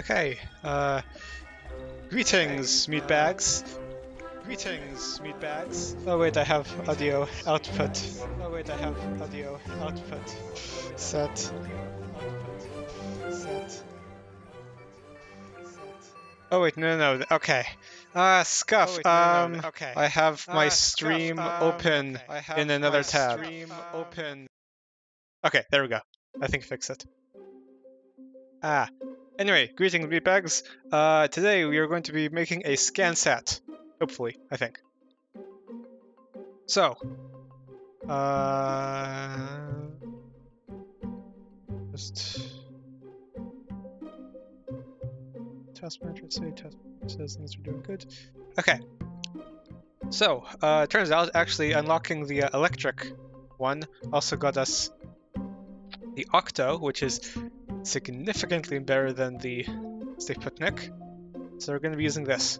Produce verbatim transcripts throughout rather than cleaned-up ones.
Okay, uh, greetings, meatbags. Greetings, meatbags. Oh wait, I have audio output. Oh wait, I have audio output. Set. Set. Oh wait, no, no, no. Okay. Uh, Scuff. Oh, wait, no, no, um, no. Okay. I have my Uh, Scuff. stream Um, open okay. I have in another my tab. stream open. Okay, there we go. I think fix it. Ah. Anyway, greetings, meatbags. Uh, today we are going to be making a ScanSat. Hopefully, I think. So, uh, just task manager say task manager says things are doing good. Okay. So, uh, it turns out actually unlocking the uh, electric one also got us the Octo, which is significantly better than the Sputnik. So we're going to be using this.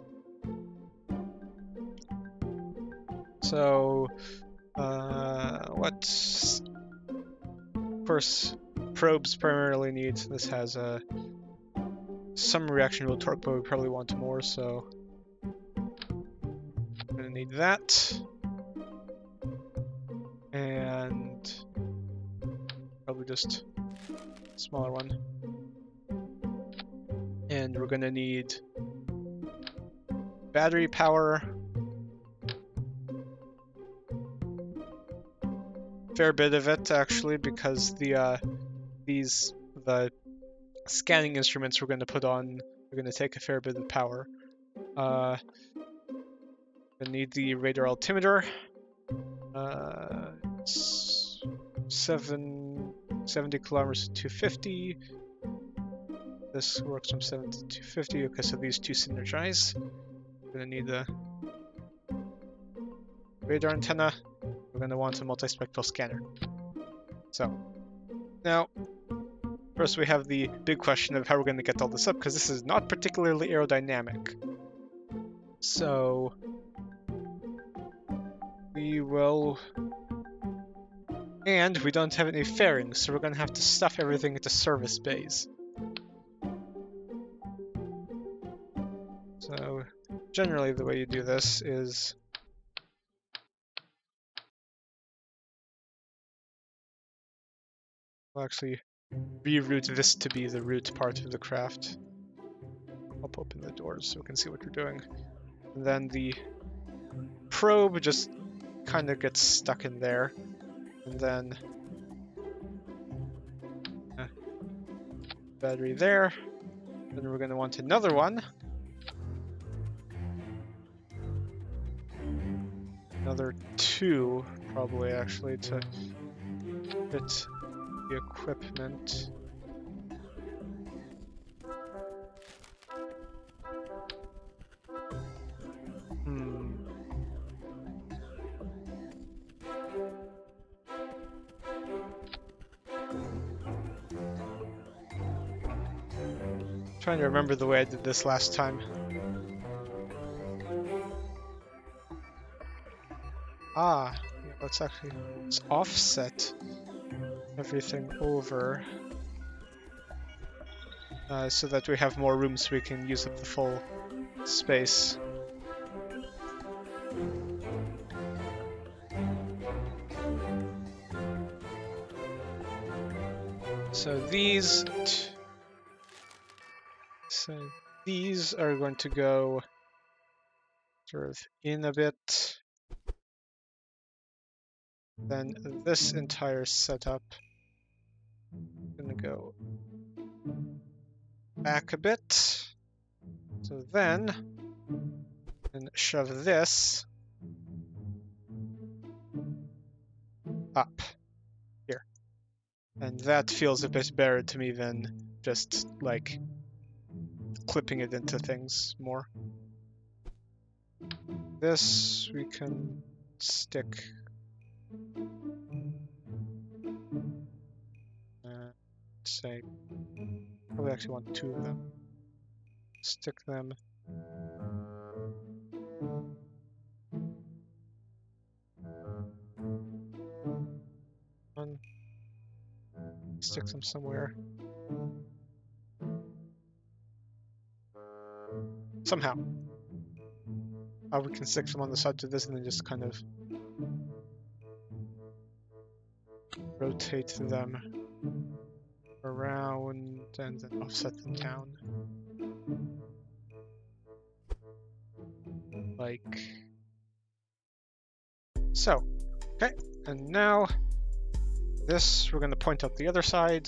So, uh, what? Of course, probes primarily need. This has a uh, some reaction wheel torque, but we probably want more, so I'm gonna need that. And probably just a smaller one. And we're gonna need battery power. Fair bit of it actually, because the uh, these the scanning instruments we're going to put on are going to take a fair bit of power. Uh, we need the radar altimeter. Uh, it's seven, seventy kilometers to two fifty. This works from seventy to two fifty. Okay, so these two synergize. We're going to need the radar antenna. We're going to want a multispectral scanner. So, now, first we have the big question of how we're going to get all this up, because this is not particularly aerodynamic. So, we will... And we don't have any fairings, so we're going to have to stuff everything into service bays. So, generally the way you do this is... We'll actually reroute this to be the root part of the craft. I'll open the doors so we can see what we're doing. And then the probe just kind of gets stuck in there. And then uh, battery there. Then we're going to want another one. Another two, probably, actually, to fit the equipment. Hmm. Trying to remember the way I did this last time. Ah, yeah, let's actually let's offset everything over uh, so that we have more room so we can use up the full space. So these t so these are going to go sort of in a bit. Then this entire setup is going to go back a bit. So then, and shove this up here. And that feels a bit better to me than just like clipping it into things more. This we can stick. Uh, say, probably actually want two of them. Stick them. One. Stick them somewhere. Somehow. Uh, we can stick them on the side of this and then just kind of rotate them around and then offset them down. Like so. Okay, and now this, we're going to point out the other side.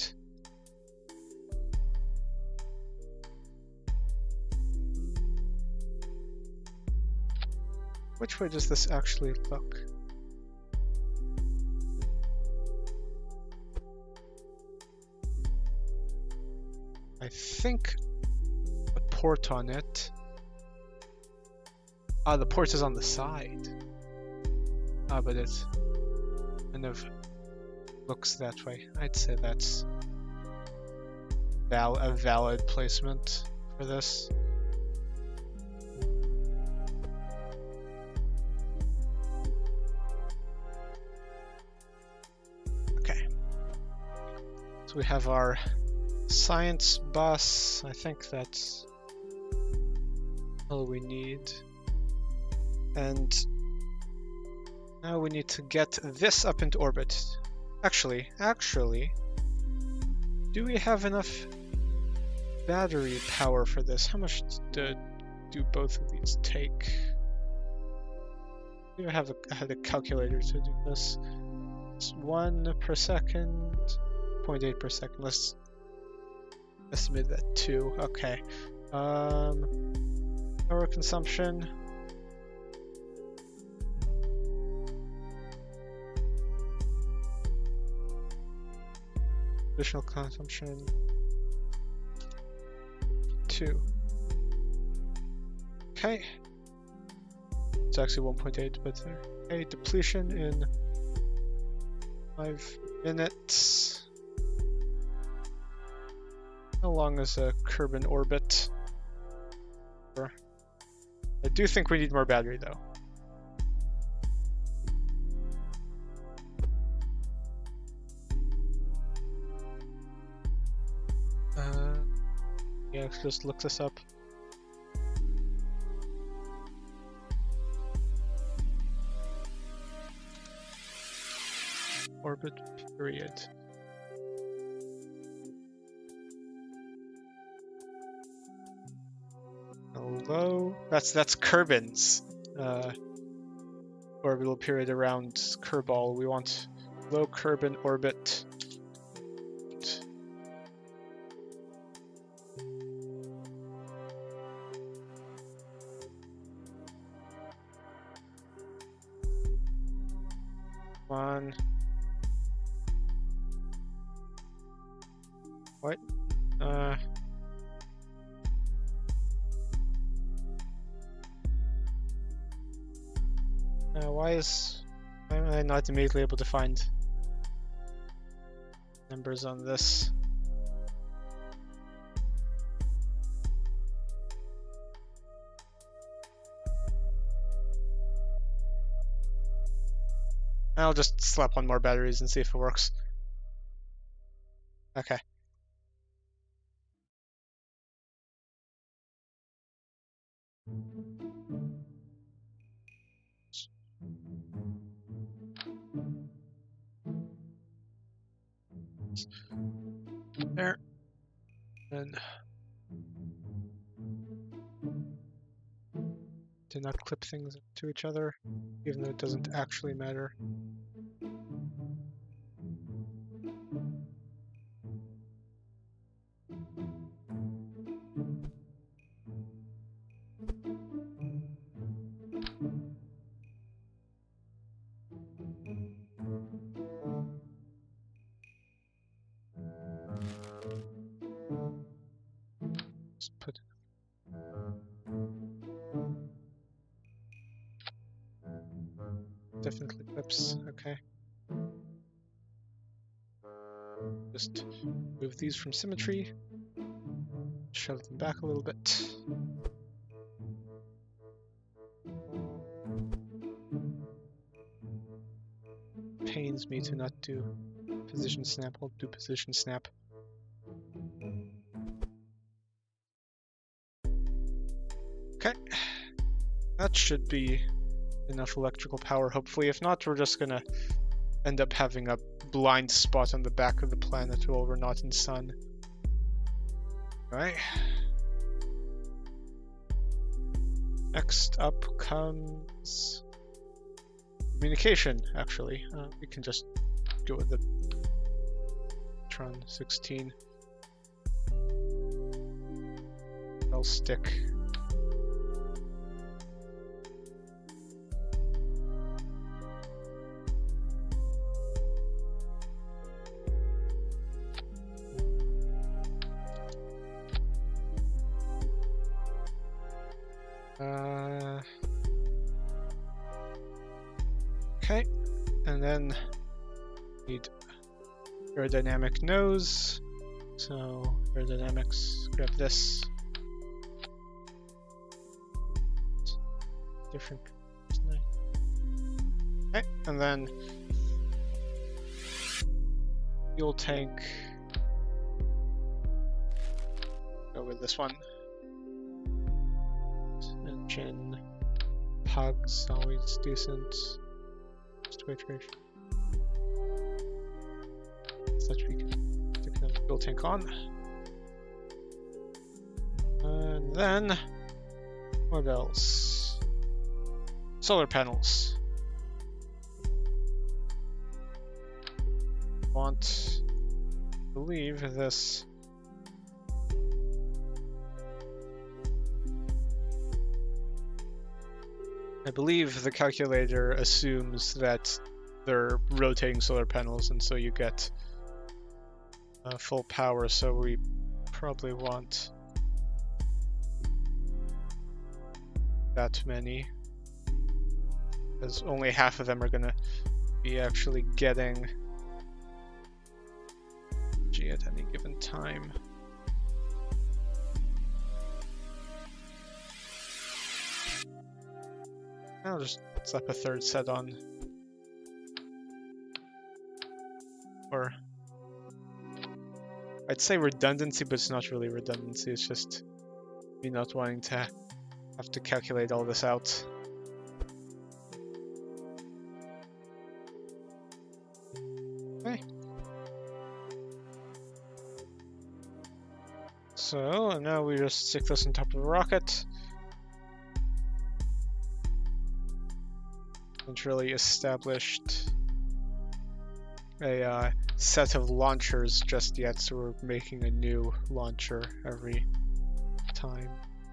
Which way does this actually look? I think a port on it. Ah, the port is on the side. Ah, but it kind of looks that way. I'd say that's val a valid placement for this. Okay. So we have our science bus. I think that's all we need. And now we need to get this up into orbit. Actually, actually, do we have enough battery power for this? How much do, do both of these take? Do I have a, I had a calculator to do this? It's one per second, zero point eight per second. Let's estimate that two. Okay. Um, power consumption. Additional consumption, two. Okay. It's actually one point eight, but there. Okay, depletion in five minutes. How long is a Kerbin orbit? I do think we need more battery though. Uh, yeah, let's just look this up. Orbit period. Hello? That's that's Kerbin's uh, orbital period around Kerbal. We want low Kerbin orbit. One. What? Uh. Uh, why is why am I not immediately able to find numbers on this? I'll just slap on more batteries and see if it works. Okay. There. And do not clip things to each other, even though it doesn't actually matter. Just put definitely clips, okay. Just move these from symmetry, shove them back a little bit. Pains me to not do position snap. I'll do position snap. That should be enough electrical power, hopefully. If not, we're just gonna end up having a blind spot on the back of the planet while we're not in sun. Alright. Next up comes communication, actually. Uh, we can just go with the Tron sixteen. I'll stick. Uh, okay, and then need aerodynamic nose. So aerodynamics, grab this. Different. Okay, and then fuel tank. Go with this one. Engine. Pugs, always decent. Just wait for such we can stick the fuel tank on. And then what else? Solar panels. Want to leave this. I believe the calculator assumes that they're rotating solar panels, and so you get uh, full power, so we probably want that many, because only half of them are going to be actually getting energy at any given time. I'll just slap a third set on. Or I'd say redundancy, but it's not really redundancy, it's just me not wanting to have to calculate all this out. Okay. So, and now we just stick this on top of the rocket. Haven't really established a uh, set of launchers just yet, so we're making a new launcher every time.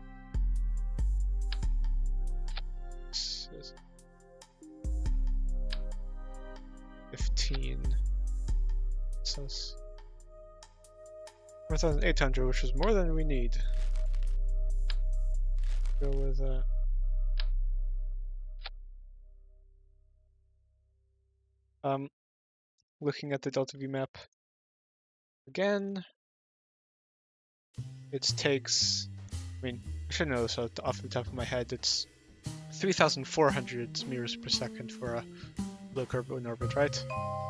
fifteen. So four thousand eight hundred, which is more than we need. Go with that. Uh, Um, looking at the Delta V map again, it takes, I mean, I should know this off the top of my head, it's three thousand four hundred meters per second for a low curve in orbit, right?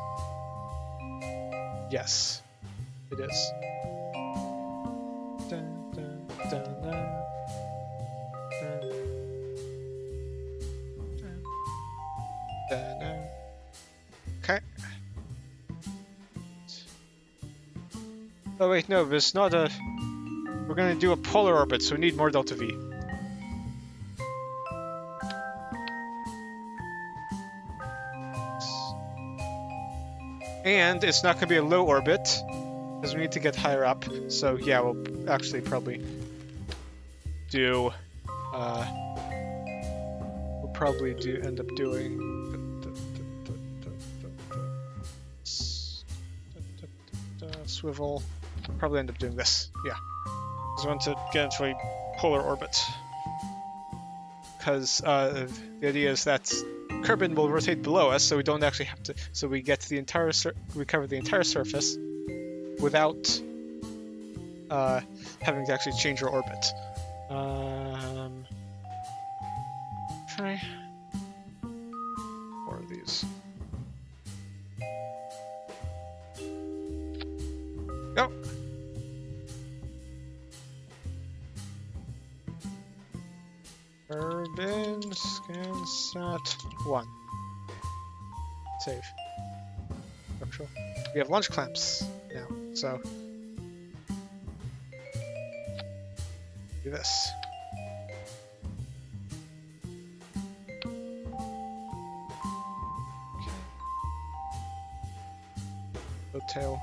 Yes, it is. Dun, dun, dun, dun, dun, dun, dun, dun. Okay. Oh wait, no, there's not a... We're gonna do a polar orbit, so we need more delta V. And it's not gonna be a low orbit, because we need to get higher up. So yeah, we'll actually probably do... Uh, we'll probably do end up doing... Swivel. Probably end up doing this. Yeah. Because I want to get into a polar orbit. Because uh, the idea is that Kerbin will rotate below us, so we don't actually have to. So we get the entire sur we cover the entire surface without uh, having to actually change our orbit. Um, try more of these. Go. Orbit. bin scan sat one. Save. Structural. We have launch clamps now, so do this. Okay. Tail.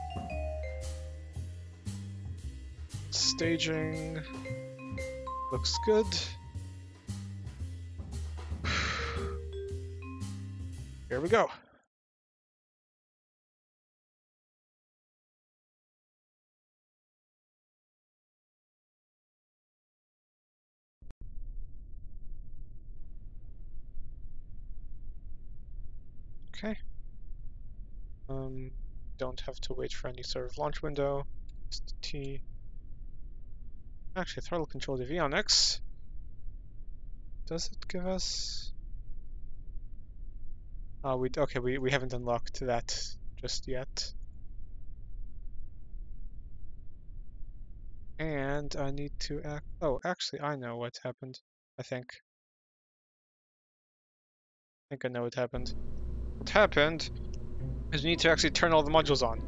Staging looks good. Here we go. Okay. Um, don't have to wait for any sort of launch window. Just T. Actually, throttle controlled avionics. Does it give us? Oh, we okay. We we haven't unlocked that just yet. And I need to act. Oh, actually, I know what happened. I think. I think I know what happened. What happened is we need to actually turn all the modules on.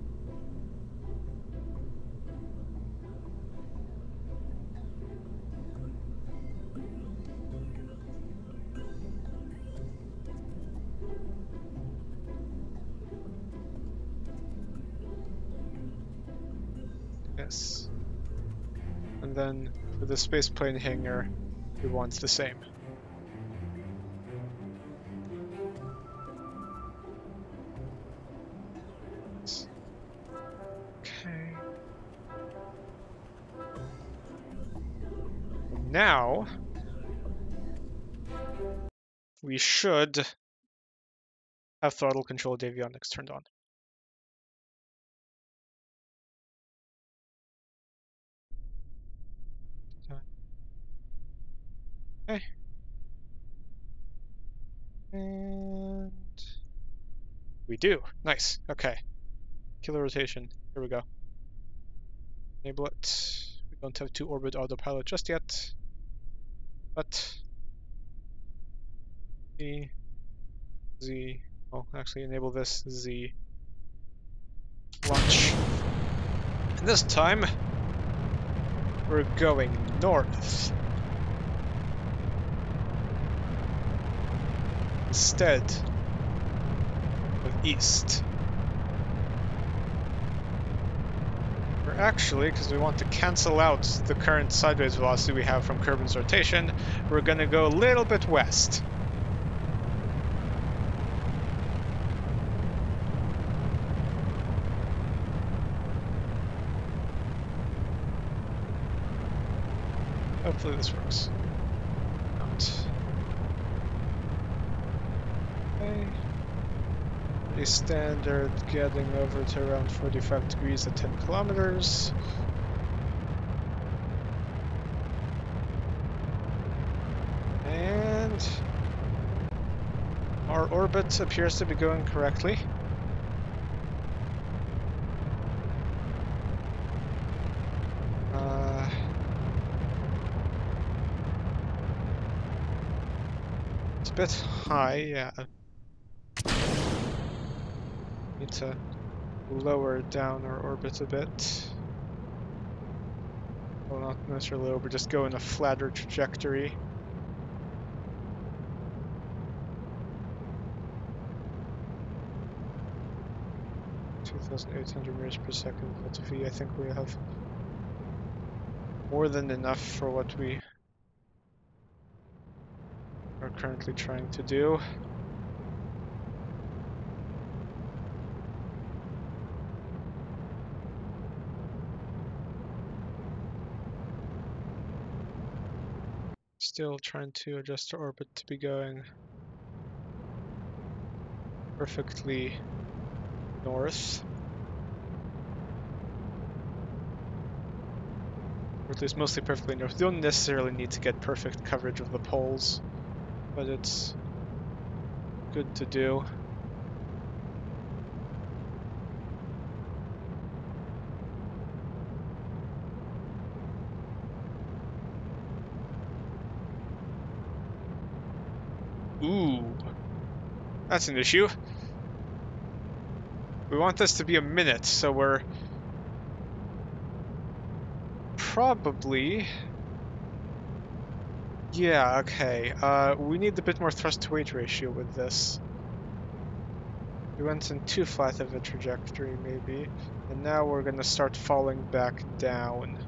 Yes. And then for the spaceplane hangar, we want the same. Okay. Now we should have throttle controlled avionics turned on. Okay. And we do. Nice. Okay. Killer rotation. Here we go. Enable it. We don't have two orbit autopilot just yet. But E, Z. Oh, actually enable this Z. Launch. And this time we're going north instead of east. We're actually, because we want to cancel out the current sideways velocity we have from Kerbin's rotation, we're going to go a little bit west. Hopefully this works. Not. Okay. Pretty standard, getting over to around forty-five degrees at ten kilometers. And our orbit appears to be going correctly. Uh, it's a bit high, yeah. Need to lower down our orbit a bit. Well, not necessarily lower, but just go in a flatter trajectory. two thousand eight hundred meters per second at V. I think we have more than enough for what we are currently trying to do. Still trying to adjust our orbit to be going perfectly north. Or at least mostly perfectly north. We don't necessarily need to get perfect coverage of the poles, but it's good to do. Ooh, that's an issue. We want this to be a minute, so we're probably... Yeah, okay. Uh, we need a bit more thrust-to-weight ratio with this. We went in too flat of a trajectory, maybe, and now we're gonna start falling back down.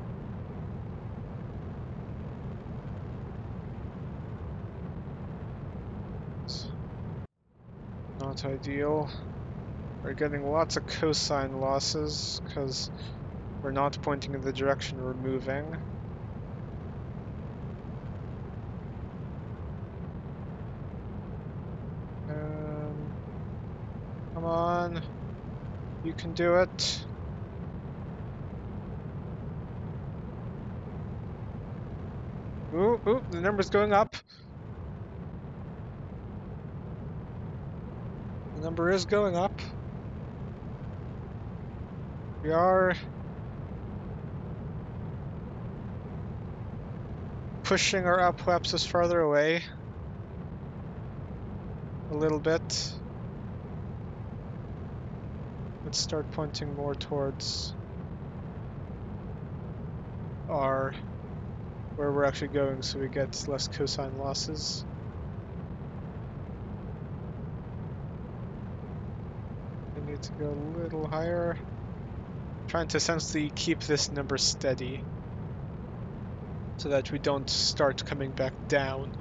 Not ideal. We're getting lots of cosine losses because we're not pointing in the direction we're moving. Um, come on. You can do it. Ooh, ooh, the number's going up. The number is going up. We are pushing our apoapsis farther away a little bit. Let's start pointing more towards our where we're actually going so we get less cosine losses. I need to go a little higher. Trying to essentially keep this number steady so that we don't start coming back down.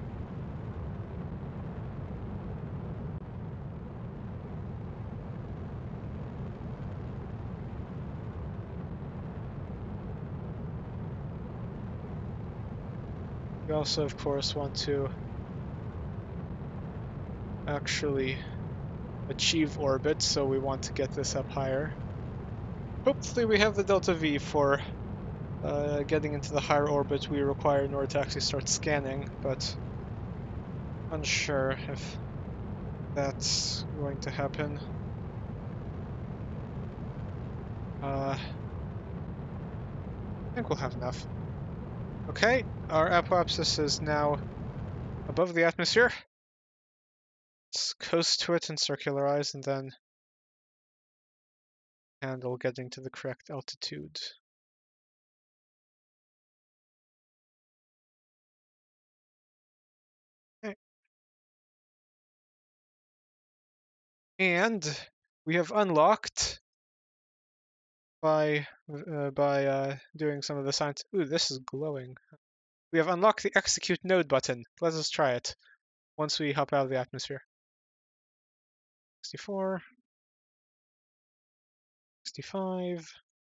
We also, of course, want to actually achieve orbit, so we want to get this up higher. Hopefully we have the delta V for uh, getting into the higher orbit we require in order to actually start scanning, but unsure if that's going to happen. Uh, I think we'll have enough. Okay, our apoapsis is now above the atmosphere. Let's coast to it and circularize, and then handle getting to the correct altitude. Okay. And we have unlocked by uh, by uh, doing some of the science. Ooh, this is glowing. We have unlocked the execute node button. Let us try it once we hop out of the atmosphere. sixty-four, sixty-five.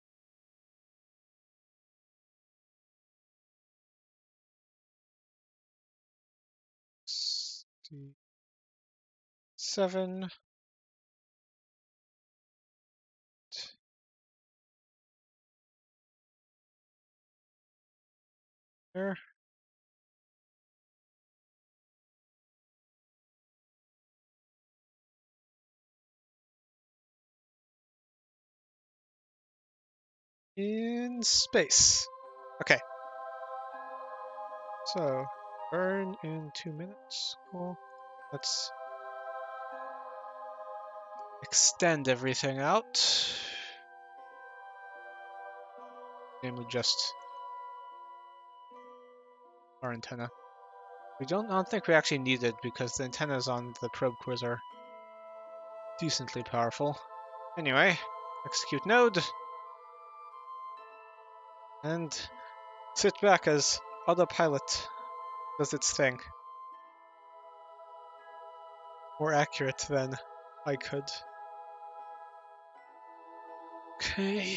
sixty-seven. There. In space. Okay. So, burn in two minutes. Cool. Let's extend everything out. Namely just our antenna. We don't, I don't think we actually need it because the antennas on the probe cores are decently powerful. Anyway, execute node. And sit back as autopilot does its thing. More accurate than I could. Okay.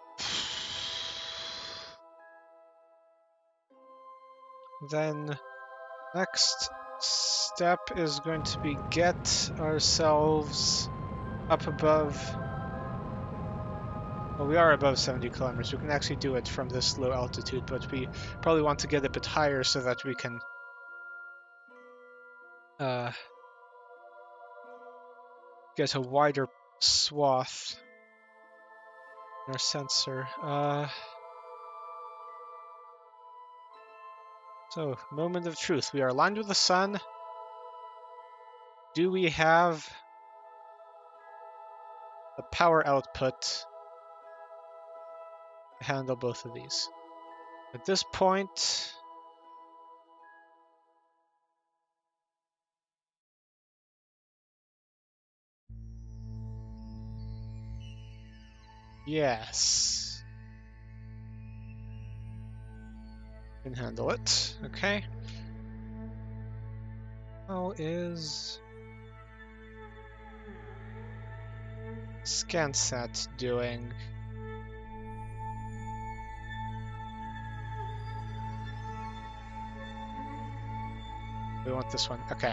Then next step is going to be get ourselves up above. Well, we are above seventy kilometers. We can actually do it from this low altitude, but we probably want to get a bit higher so that we can uh, get a wider swath in our sensor. Uh, so, moment of truth. We are aligned with the sun. do we have the power output to handle both of these? At this point, yes. Can handle it. Okay. How is ScanSat doing? We want this one. Okay.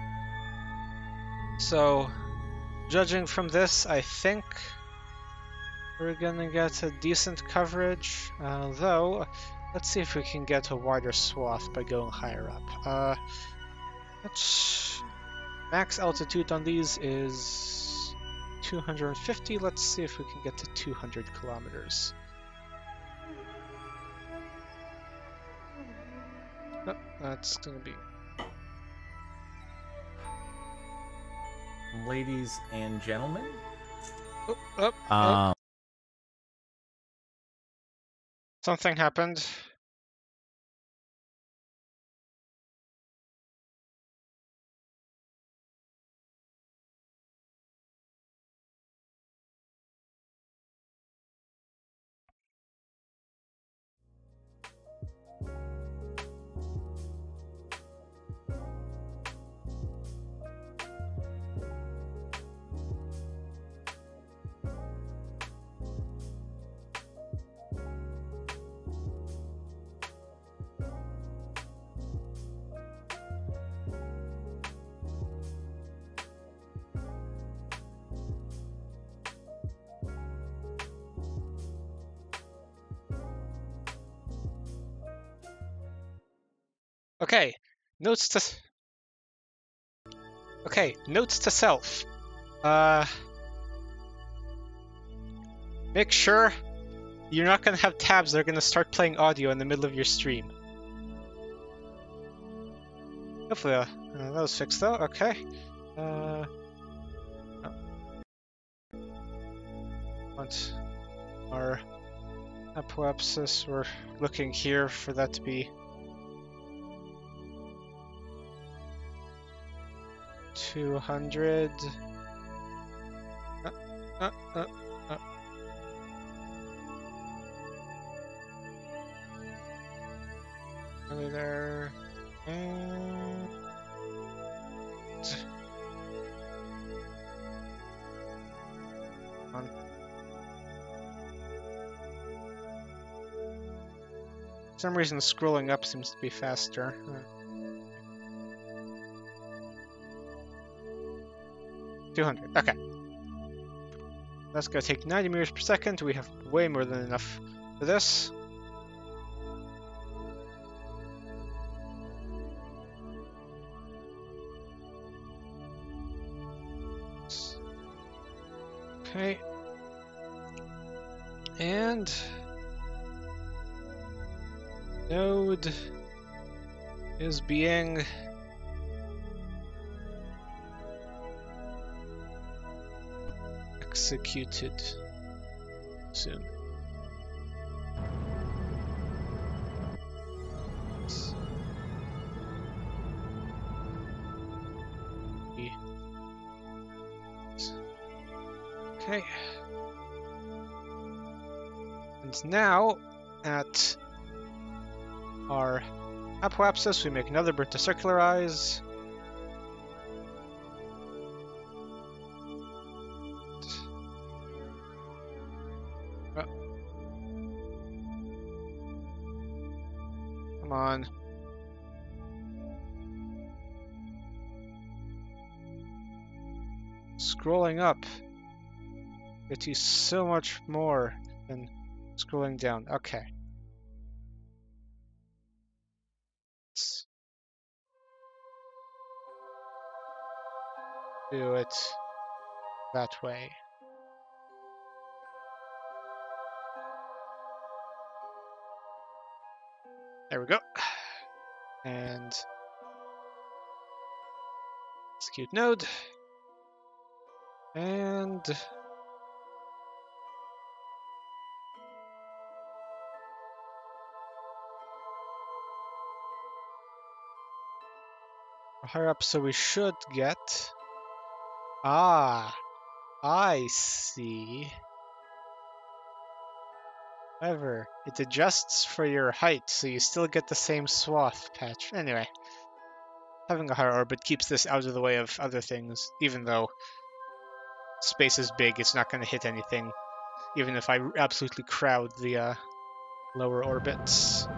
So, judging from this, I think we're gonna get a decent coverage. Uh, though, let's see if we can get a wider swath by going higher up. Uh, let's... Max altitude on these is two hundred fifty. Let's see if we can get to two hundred kilometers. Oh, that's gonna be... Ladies and gentlemen. Oh, oh, oh. Um, Something happened. Okay, notes to... Okay, notes to self. Uh... Make sure you're not gonna have tabs that are gonna start playing audio in the middle of your stream. Hopefully, uh, uh, that was fixed though, okay. Uh... Oh. Want our apoapsis, we're looking here for that to be two hundred. Uh, uh, uh, uh. Over there. And... On. For some reason, scrolling up seems to be faster. Uh. two hundred. Okay. That's gonna take ninety meters per second. We have way more than enough for this. Okay. And node is being executed soon. Okay. And now, at our apoapsis, we make another burnt to circularize. Come on. Scrolling up gets you so much more than scrolling down. Okay. Let's do it that way. There we go. And Execute node. And higher up, so we should get. Ah, I see. However, it adjusts for your height, so you still get the same swath patch. Anyway, having a higher orbit keeps this out of the way of other things, even though space is big, it's not going to hit anything, even if I absolutely crowd the uh, lower orbits.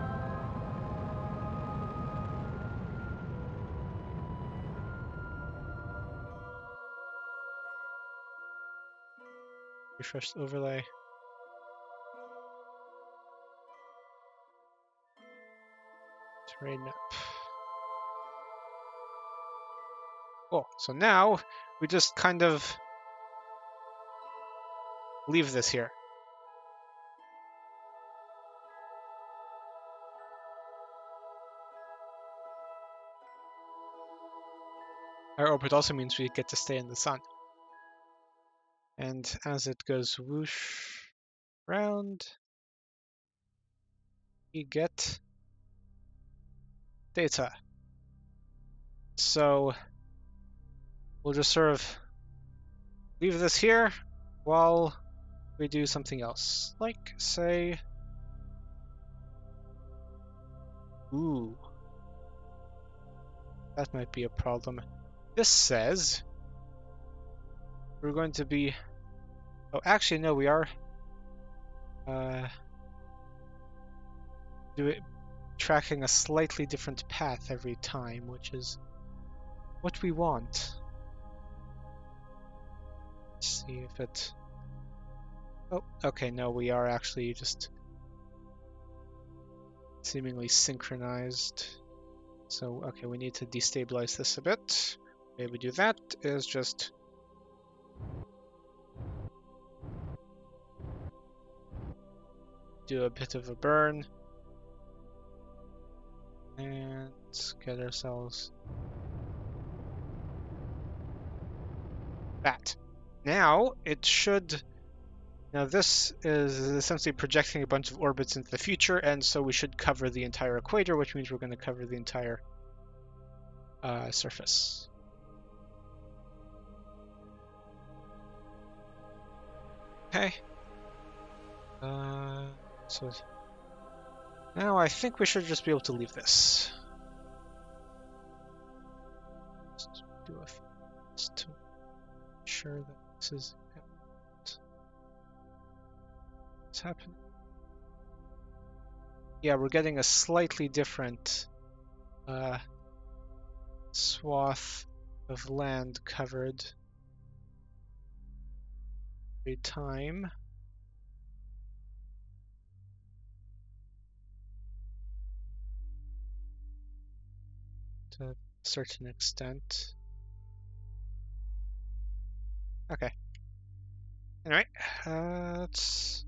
Refresh overlay. Terrain map. Cool. So now we just kind of leave this here. Our orbit also means we get to stay in the sun. And as it goes whoosh round, we get data. So we'll just sort of leave this here while we do something else. Like, say, ooh, that might be a problem. This says we're going to be, oh, actually, no, we are uh, do it, tracking a slightly different path every time, which is what we want. Let's see if it, oh, okay, no, we are actually just seemingly synchronized. So, okay, we need to destabilize this a bit. The way we do that is just do a bit of a burn and get ourselves that. Now it should, now this is essentially projecting a bunch of orbits into the future, and so we should cover the entire equator, which means we're going to cover the entire uh, surface. Okay. Uh, so now I think we should just be able to leave this. Just do a just to ensure that this is what's happening. Yeah, we're getting a slightly different uh, swath of land covered every time. To a certain extent. Okay. Anyway, uh, let's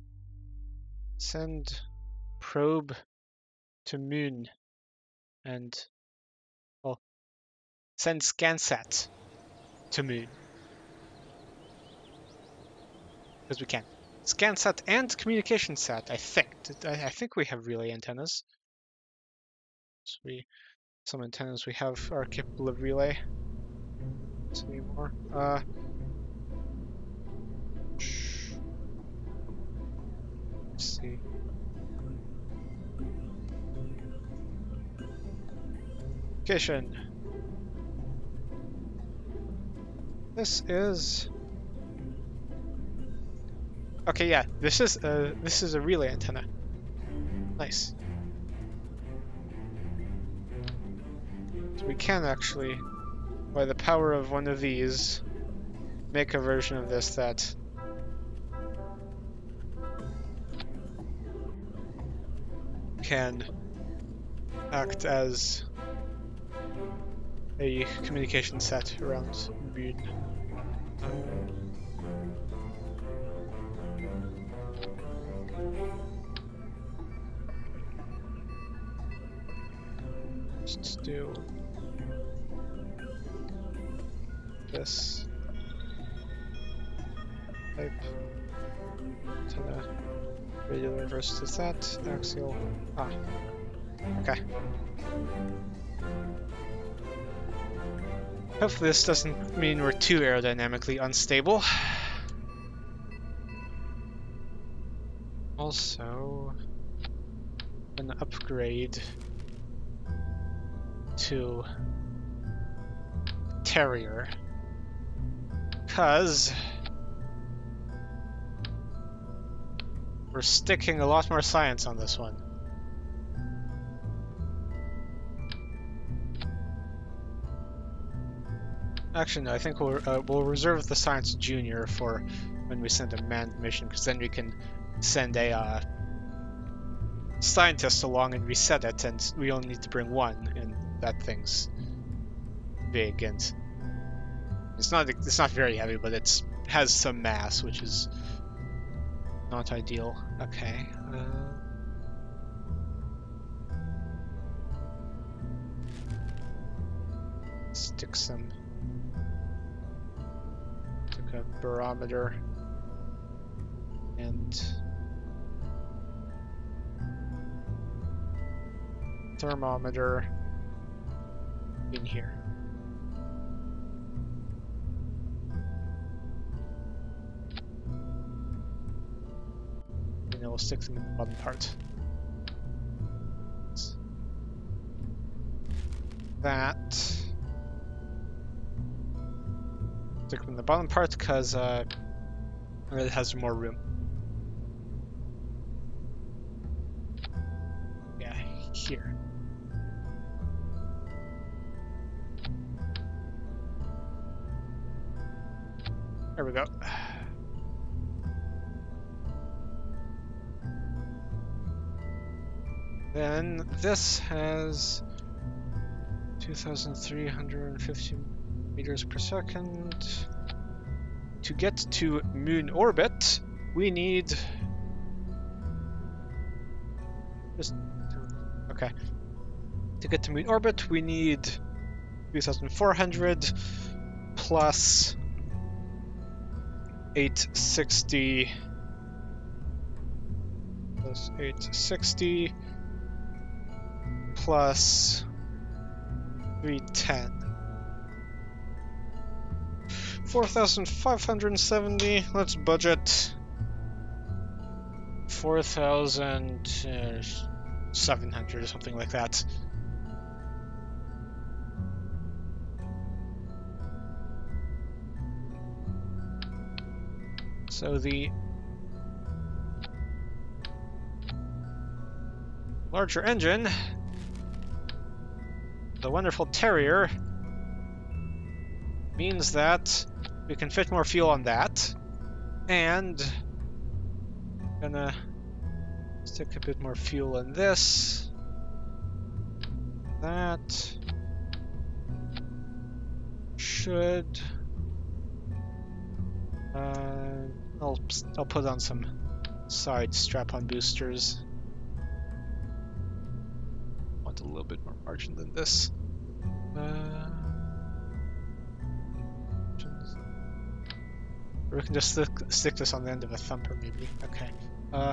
send probe to moon and, well, send ScanSat to moon. Because we can. ScanSat and communication sat, I think. I think we have relay antennas. So we, some antennas we have are capable of relay. Let's see more. Uh, let's see. Communication. This is. Okay, yeah. This is a this is a relay antenna. Nice. So we can actually, by the power of one of these, make a version of this that can act as a communication set around moon. Let's do this type antenna, radial versus that, axial. Ah, okay. Hopefully this doesn't mean we're too aerodynamically unstable. Also, an upgrade to Terrier, because we're sticking a lot more science on this one. Actually, no, I think we'll, uh, we'll reserve the Science Junior for when we send a manned mission, because then we can send a uh, scientist along and reset it, and we only need to bring one, and that thing's big, and it's not it's not very heavy, but it's has some mass, which is not ideal. Okay. Uh... Stick some. Stick a barometer and thermometer in here. And then we'll stick them in the bottom part. That. Stick them in the bottom part because uh, it has more room. Yeah, here. There we go. Then this has two thousand three hundred fifty meters per second. To get to moon orbit, we need just okay. To get to moon orbit, we need two thousand four hundred plus eight sixty plus eight sixty plus three ten. four thousand five hundred seventy, let's budget four thousand seven hundred or something like that. So the larger engine, the wonderful Terrier, means that we can fit more fuel on that, and gonna stick a bit more fuel in this. That should. Uh, I'll I'll put on some side strap-on boosters. Want a little bit more margin than this. Uh, Or we can just stick, stick this on the end of a thumper, maybe. Okay. Uh,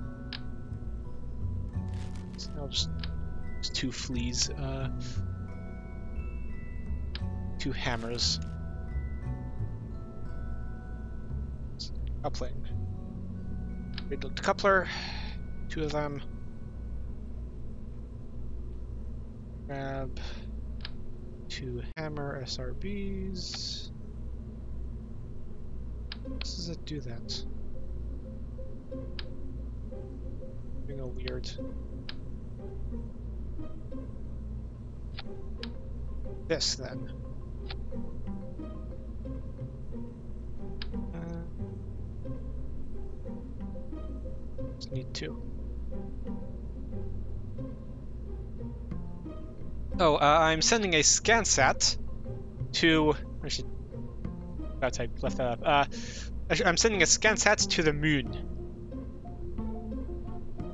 so I'll just, just two fleas. Uh, two hammers. Coupling. Radial decoupler. Two of them. Grab two hammer S R Bs. How does it do that? Being a weird. This then. Uh, just need two. Oh, uh, I'm sending a ScanSat to. I should. Perhaps I left that up. Uh, I'm sending a ScanSat to the moon.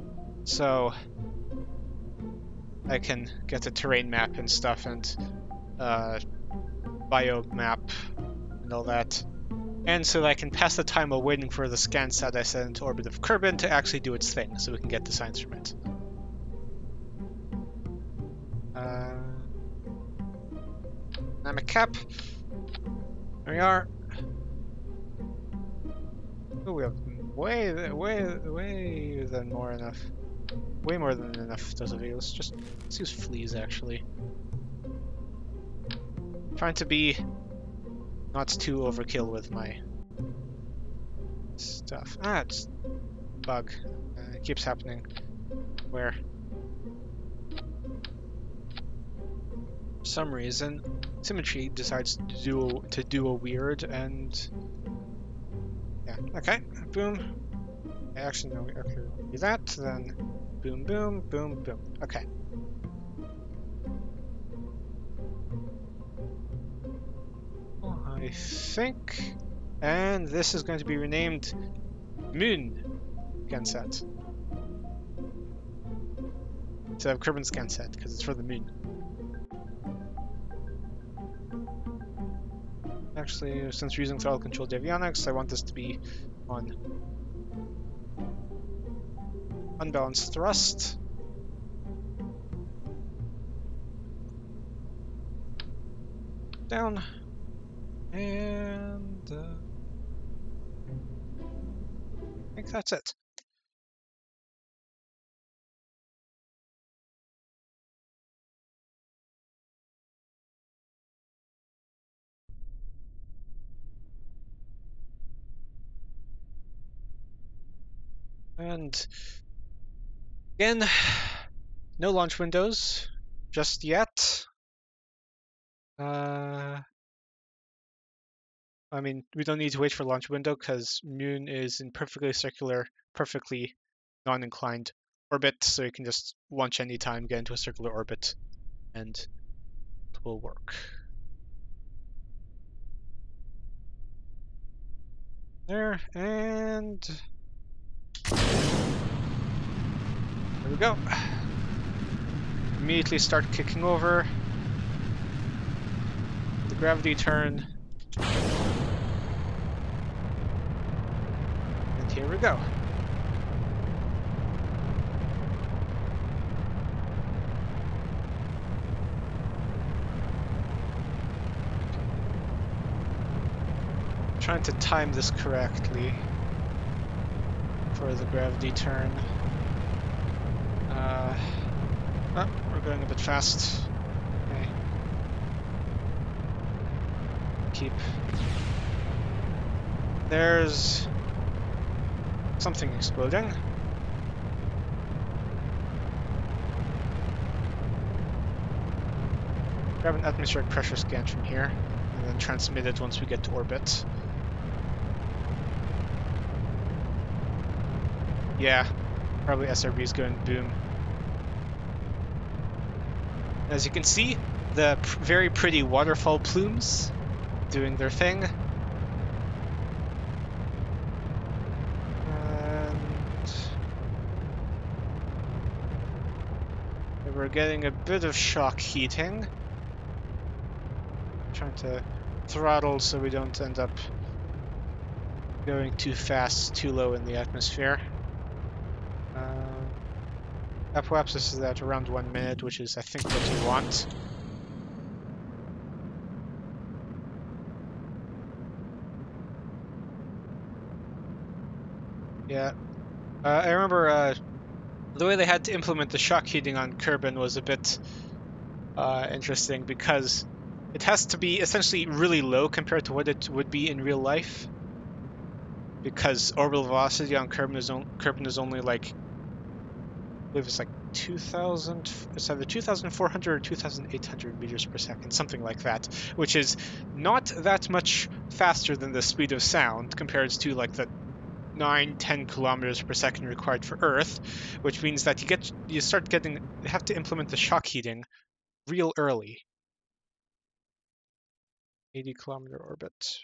So I can get a terrain map and stuff and uh, biomap and all that. And so that I can pass the time while waiting for the ScanSat I sent into orbit of Kerbin to actually do its thing, so we can get the science instrument. Uh, dynamic cap. There we are. Oh, we have way, way, way than more enough. Way more than enough those of you. Let's just let's use fleas actually. Trying to be not too overkill with my stuff. Ah, it's bug. Uh, it keeps happening. Where? For some reason, Symmetry decides to do a, to do a weird and yeah. Okay. Boom. Actually, no. Okay. Do that. Then boom, boom, boom, boom. Okay. I think, and this is going to be renamed Moon Scanset instead of Kerbin Scanset because it's for the moon. Actually, since we're using throttle controlled avionics, I want this to be on unbalanced thrust. Down. And uh, I think that's it. And again, no launch windows just yet. Uh, I mean, we don't need to wait for launch window because Moon is in perfectly circular, perfectly non-inclined orbit, so you can just launch anytime, get into a circular orbit, and it will work. There, and there we go. Immediately start kicking over. The gravity turn. And here we go. Trying to time this correctly for the gravity turn. Uh, oh, we're going a bit fast. Okay. Keep. There's something exploding. Grab an atmospheric pressure scan from here, and then transmit it once we get to orbit. Yeah, probably S R B is going boom. As you can see, the pr very pretty waterfall plumes doing their thing. And we're getting a bit of shock heating. Trying to throttle so we don't end up going too fast, too low in the atmosphere. Uh, apoapsis is at around one minute, which is, I think, what you want. Yeah. Uh, I remember uh, the way they had to implement the shock heating on Kerbin was a bit uh, interesting because it has to be essentially really low compared to what it would be in real life. Because orbital velocity on Kerbin is, on Kerbin is only like, I believe it's like two thousand, it's either two thousand four hundred or two thousand eight hundred meters per second, something like that, which is not that much faster than the speed of sound compared to like the nine, ten kilometers per second required for Earth, which means that you get you start getting you have to implement the shock heating real early. eighty kilometer orbit.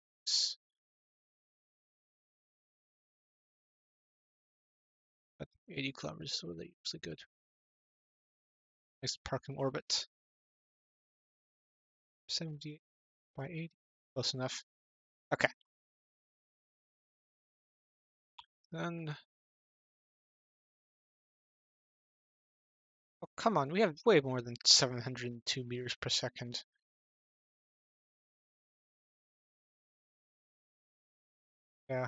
But eighty kilometers is really, really good. Nice parking orbit. seventy by eighty. Close enough. Okay. Then... Oh, come on. We have way more than seven hundred two meters per second. Yeah.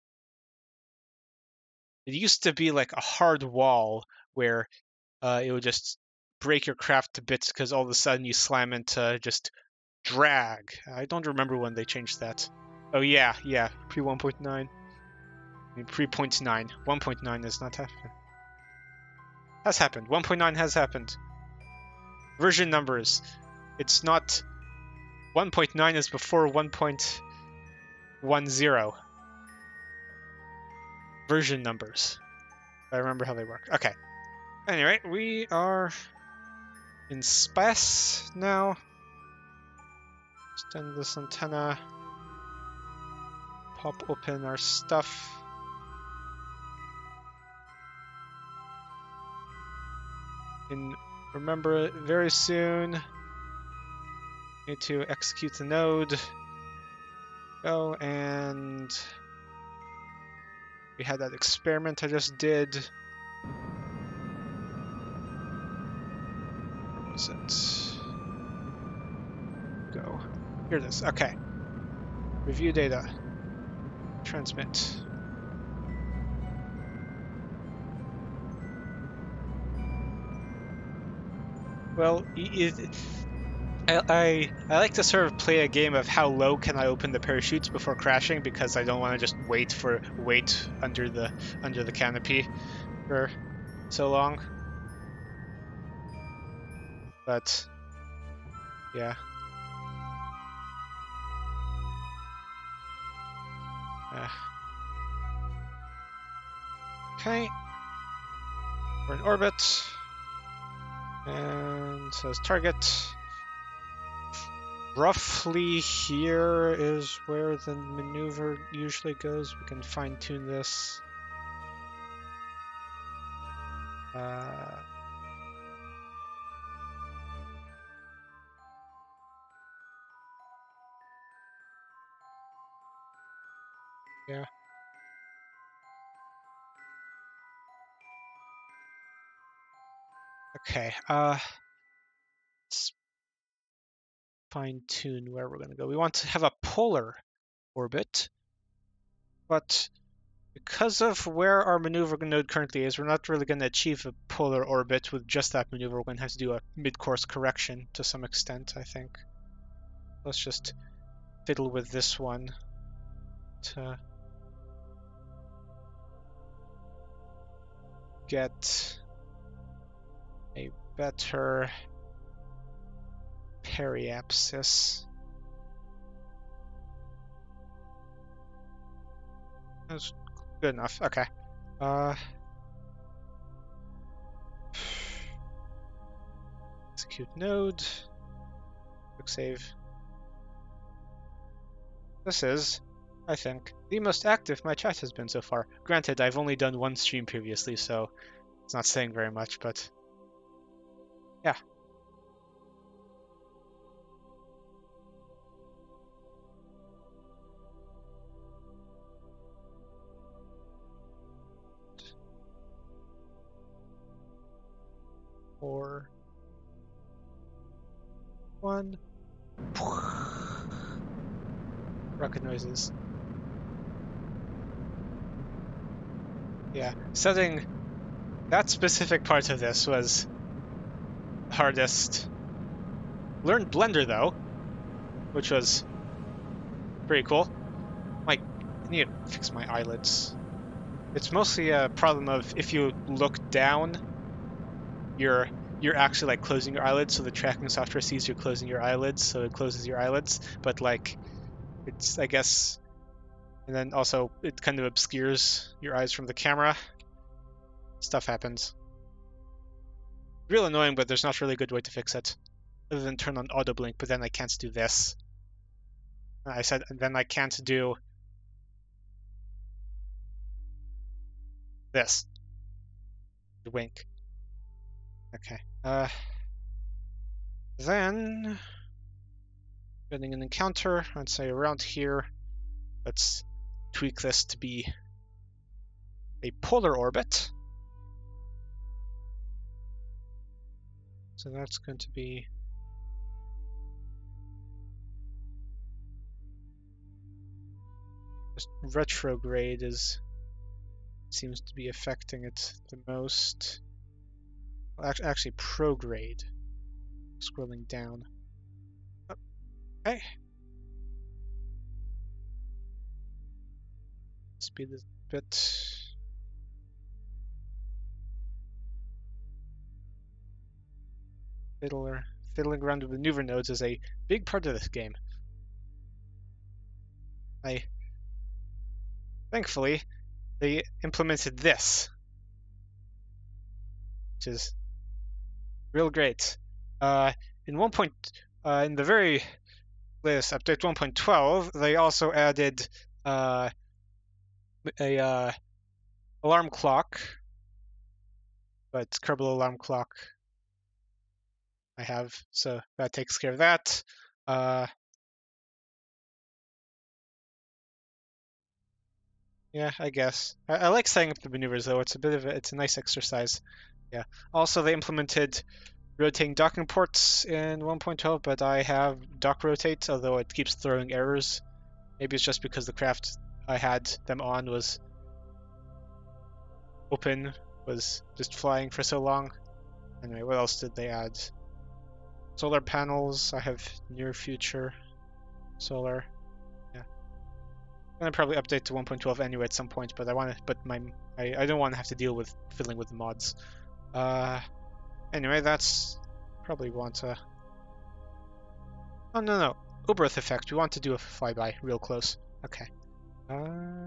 It used to be like a hard wall where uh, it would just break your craft to bits because all of a sudden you slam into just drag. I don't remember when they changed that. Oh yeah, yeah, pre one point nine. I mean, pre zero point nine. one point nine has not happened. Has happened. one point nine has happened. Version numbers. It's not... one point nine is before one point one zero. Version numbers. I remember how they work. Okay. Anyway, we are in space now. Extend this antenna. Pop open our stuff. And remember, very soon, need to execute the node. Go, and we had that experiment I just did. Where was it? Go. Here it is. Okay. Review data. Transmit. Well, it, I, I I like to sort of play a game of how low can I open the parachutes before crashing, because I don't want to just wait for wait under the under the canopy for so long. But yeah. Uh, okay. We're in orbit. And says target. Roughly here is where the maneuver usually goes. We can fine tune this. Uh, yeah. Okay. Uh, let's fine tune where we're going to go. We want to have a polar orbit, but because of where our maneuver node currently is, we're not really going to achieve a polar orbit with just that maneuver. We're going to have to do a mid-course correction to some extent, I think. Let's just fiddle with this one to get a better periapsis. That's good enough. Okay. Uh, execute node. Quick save. This is, I think, the most active my chat has been so far. Granted, I've only done one stream previously, so it's not saying very much, but yeah. Four, one. Rocket noises. Yeah, setting that specific part of this was hardest. Learned Blender though, which was pretty cool. Like, I need to fix my eyelids. It's mostly a problem of if you look down, you're you're actually like closing your eyelids, so the tracking software sees you're closing your eyelids, so it closes your eyelids. But like, it's I guess, and then also it kind of obscures your eyes from the camera. Stuff happens. Real annoying, but there's not really a good way to fix it, other than turn on auto blink. But then I can't do this. I said, and then I can't do this. The wink. Okay. Uh. Then getting an encounter, I'd say around here. Let's tweak this to be a polar orbit. So that's going to be just retrograde is seems to be affecting it the most. Well, actually, actually prograde. Scrolling down. Oh, okay. Speed this a bit. Fiddler. Fiddling around with maneuver nodes is a big part of this game. I thankfully they implemented this, which is real great. Uh, in one point, uh, in the very latest update one point twelve, they also added uh, a uh, alarm clock, but Kerbal alarm clock I have, so that takes care of that. Uh, yeah, I guess. I, I like setting up the maneuvers though. It's a bit of a, it's a nice exercise. Yeah. Also, they implemented rotating docking ports in one point twelve, but I have dock rotate, although it keeps throwing errors. Maybe it's just because the craft I had them on was open, was just flying for so long. Anyway, what else did they add? Solar panels. I have near future solar. Yeah, I'm gonna probably update to one point twelve anyway at some point, but I want to. But my I, I don't want to have to deal with fiddling with the mods. Uh, anyway, that's probably want to. Oh no no, Uber-Earth effect. We want to do a flyby real close. Okay. Uh,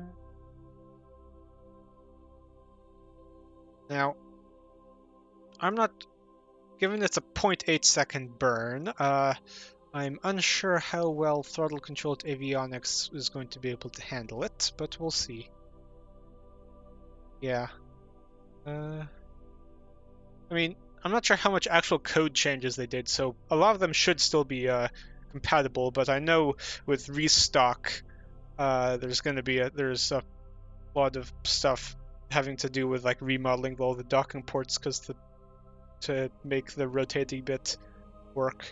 now, I'm not. Given it's a zero point eight second burn, uh, I'm unsure how well throttle-controlled avionics is going to be able to handle it, but we'll see. Yeah. Uh, I mean, I'm not sure how much actual code changes they did, so a lot of them should still be uh, compatible, but I know with restock, uh, there's going to be a, there's a lot of stuff having to do with like remodeling all the docking ports because the to make the rotating bit work.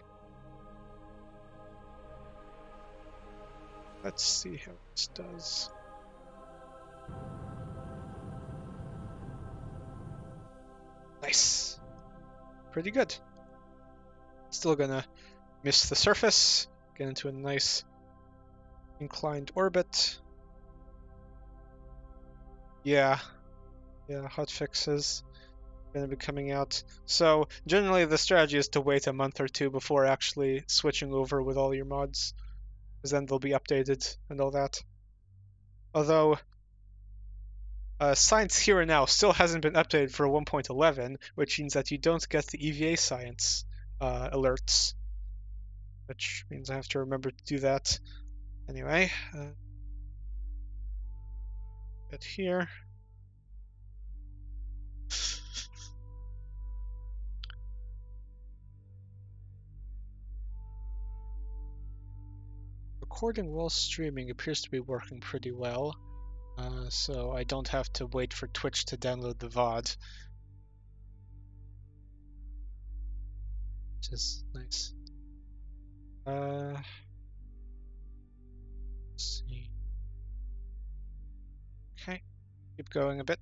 Let's see how this does. Nice. Pretty good. Still gonna miss the surface, get into a nice inclined orbit. Yeah, yeah, hotfixes gonna be coming out. So generally the strategy is to wait a month or two before actually switching over with all your mods, because then they'll be updated and all that. Although uh, Science Here and Now still hasn't been updated for one point eleven, which means that you don't get the E V A Science uh, alerts, which means I have to remember to do that. Anyway, uh, get here. Recording while streaming appears to be working pretty well, uh, so I don't have to wait for Twitch to download the V O D, which is nice. Uh, let's see. Okay, keep going a bit.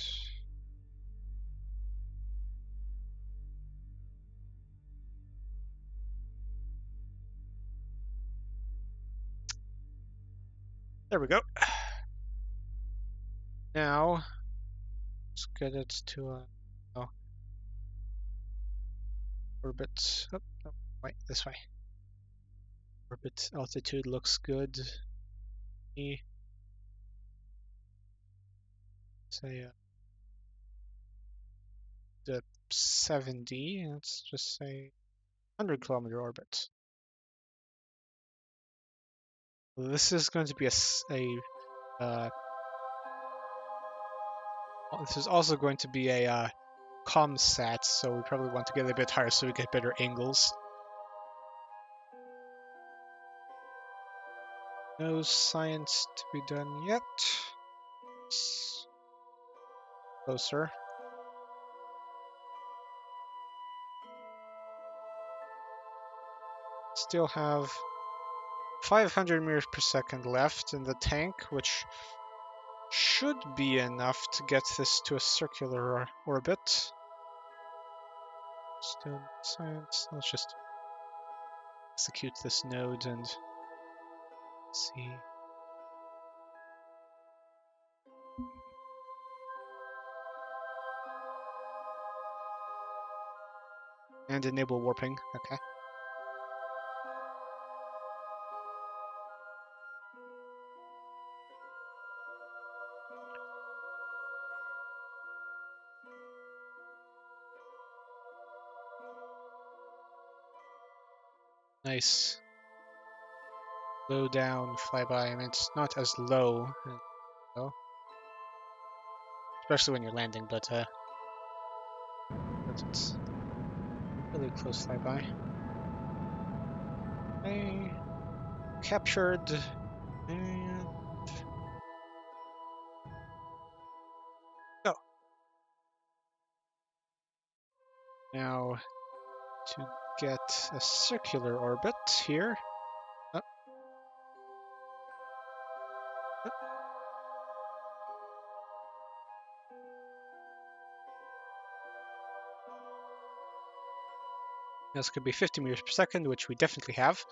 There we go. Now, let's get it to a oh, orbit. Oh, oh, wait, this way. Orbit altitude looks good. E. Say uh, the seventy. Let's just say one hundred kilometer orbit. This is going to be a, a uh, this is also going to be a uh, ComSat, so we probably want to get a bit higher so we get better angles. No science to be done yet. It's closer. Still have five hundred meters per second left in the tank, which should be enough to get this to a circular orbit. Still science. Let's just execute this node and see. And enable warping. Okay. Nice. Low down flyby. I mean, it's not as low, though. Especially when you're landing, but uh, but it's really close flyby. Okay. Captured. And go. Now to get a circular orbit here. Oh. Oh. This could be fifty meters per second, which we definitely have.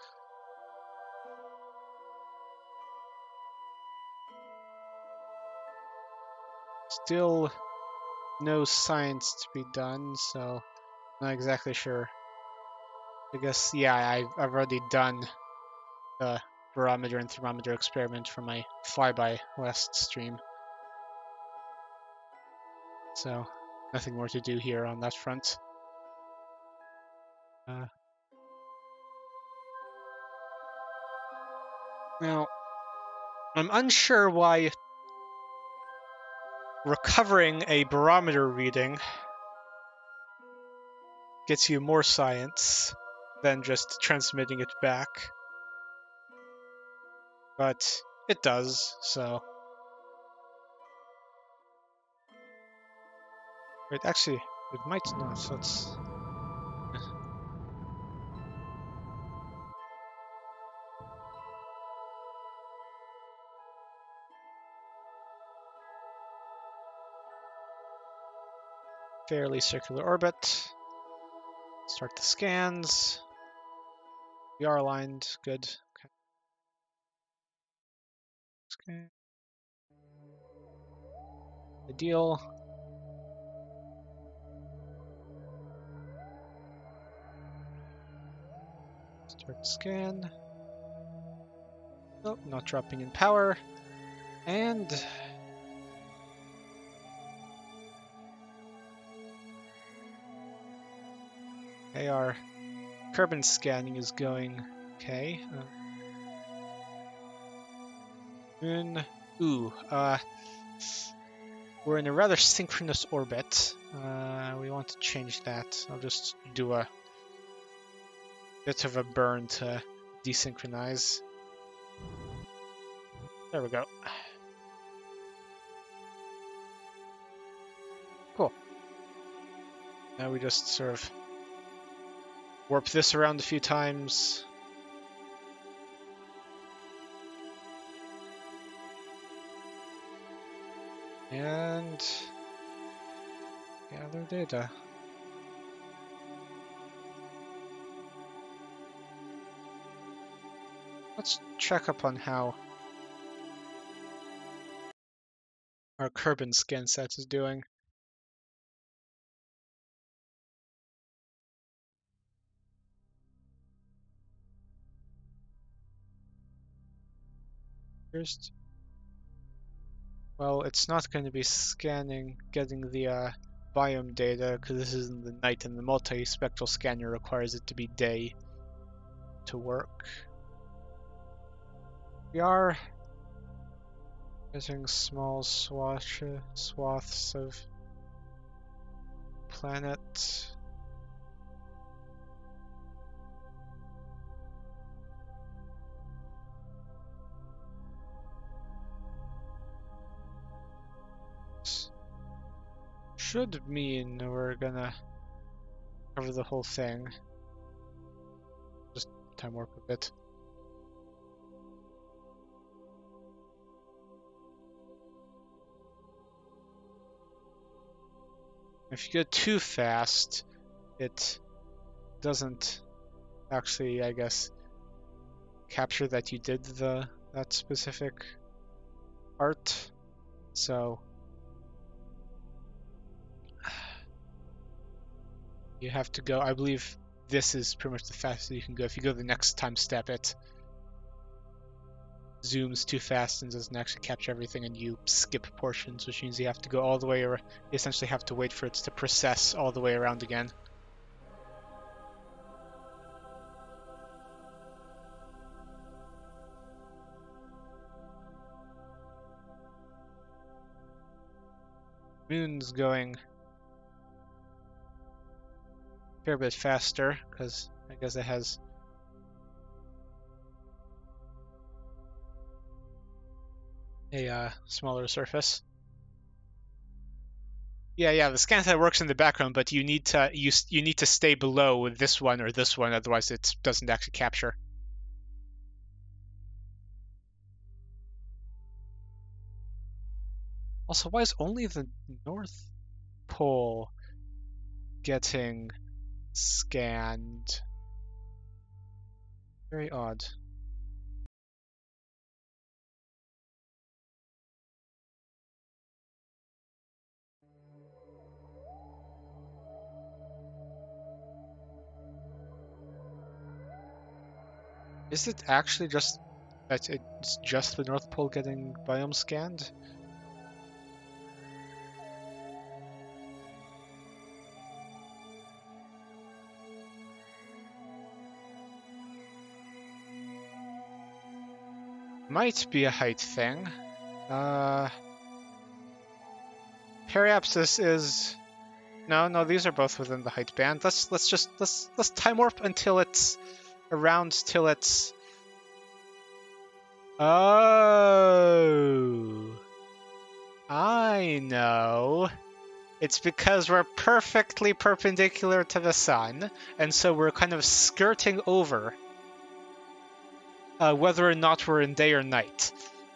Still no science to be done, so not exactly sure. I guess, yeah, I, I've already done the barometer and thermometer experiment for my flyby last stream. So nothing more to do here on that front. Uh, now, I'm unsure why recovering a barometer reading gets you more science than just transmitting it back. But it does, so... Wait, actually, it might not, so it's... Fairly circular orbit. Start the scans. We are aligned, good. Okay. Okay. Ideal. Start scan. Nope, not dropping in power. And okay, our Kerbin scanning is going okay. Uh, moon. Ooh, uh, we're in a rather synchronous orbit. Uh, we want to change that. I'll just do a bit of a burn to desynchronize. There we go. Cool. Now we just sort of warp this around a few times. And gather data. Let's check up on how our Kerbin scan set is doing. First, well, it's not going to be scanning, getting the uh, biome data because this is in the night, and the multi-spectral scanner requires it to be day to work. We are getting small swatch, swaths of planet. should mean we're gonna cover the whole thing. Just time warp a bit. If you go too fast, it doesn't actually, I guess, capture that you did the that specific art. So you have to go, I believe this is pretty much the fastest you can go. If you go the next time step, it zooms too fast and doesn't actually capture everything, and you skip portions, which means you have to go all the way around. You essentially have to wait for it to process all the way around again. Moon's going a fair bit faster, because I guess it has a uh, smaller surface. Yeah, yeah, the scan set works in the background, but you need to you you need to stay below this one or this one, otherwise it doesn't actually capture. Also, why is only the North Pole getting scanned? Very odd. Is it actually just that it's just the North Pole getting biome scanned? Might be a height thing. Uh, Periapsis is no, no. These are both within the height band. Let's let's just let's let's time warp until it's around till it's. Oh, I know. It's because we're perfectly perpendicular to the sun, and so we're kind of skirting over. Uh, whether or not we're in day or night.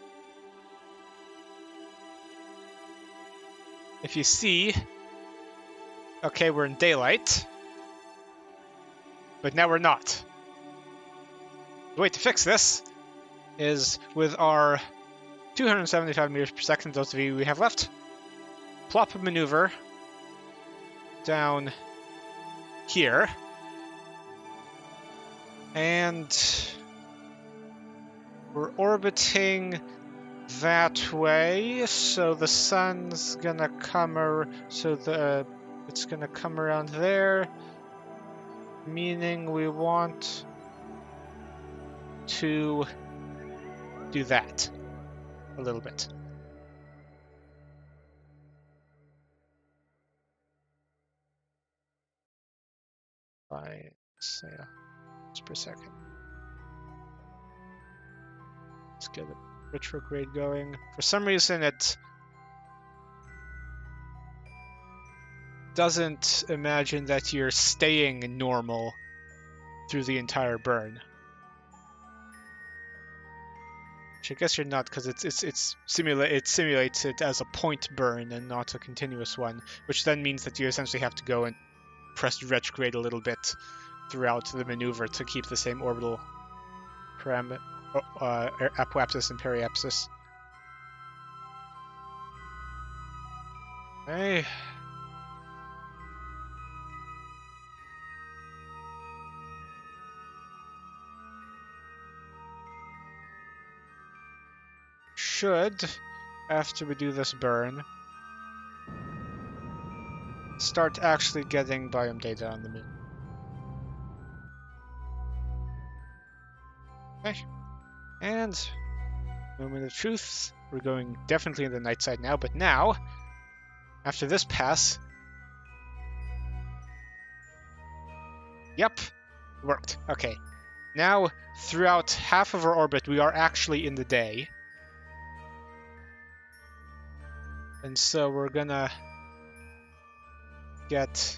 If you see, okay, we're in daylight, but now we're not. The way to fix this is with our two hundred seventy-five meters per second, those of you we have left, plop a maneuver down here, and we're orbiting that way, so the sun's gonna come, ar so the it's gonna come around there, meaning we want to do that a little bit. By say uh, just per second. Let's get a retrograde going. For some reason, it doesn't imagine that you're staying normal through the entire burn. Which I guess you're not, because it's it's it's simulate it simulates it as a point burn and not a continuous one, which then means that you essentially have to go and press retrograde a little bit throughout the maneuver to keep the same orbital parameter. Uh, apoapsis and periapsis. Hey. Should, after we do this burn, start actually getting biome data on the moon. Okay. And moment of truth, we're going definitely in the night side now, but now, after this pass, yep, worked. Okay, now throughout half of our orbit, we are actually in the day. And so we're gonna get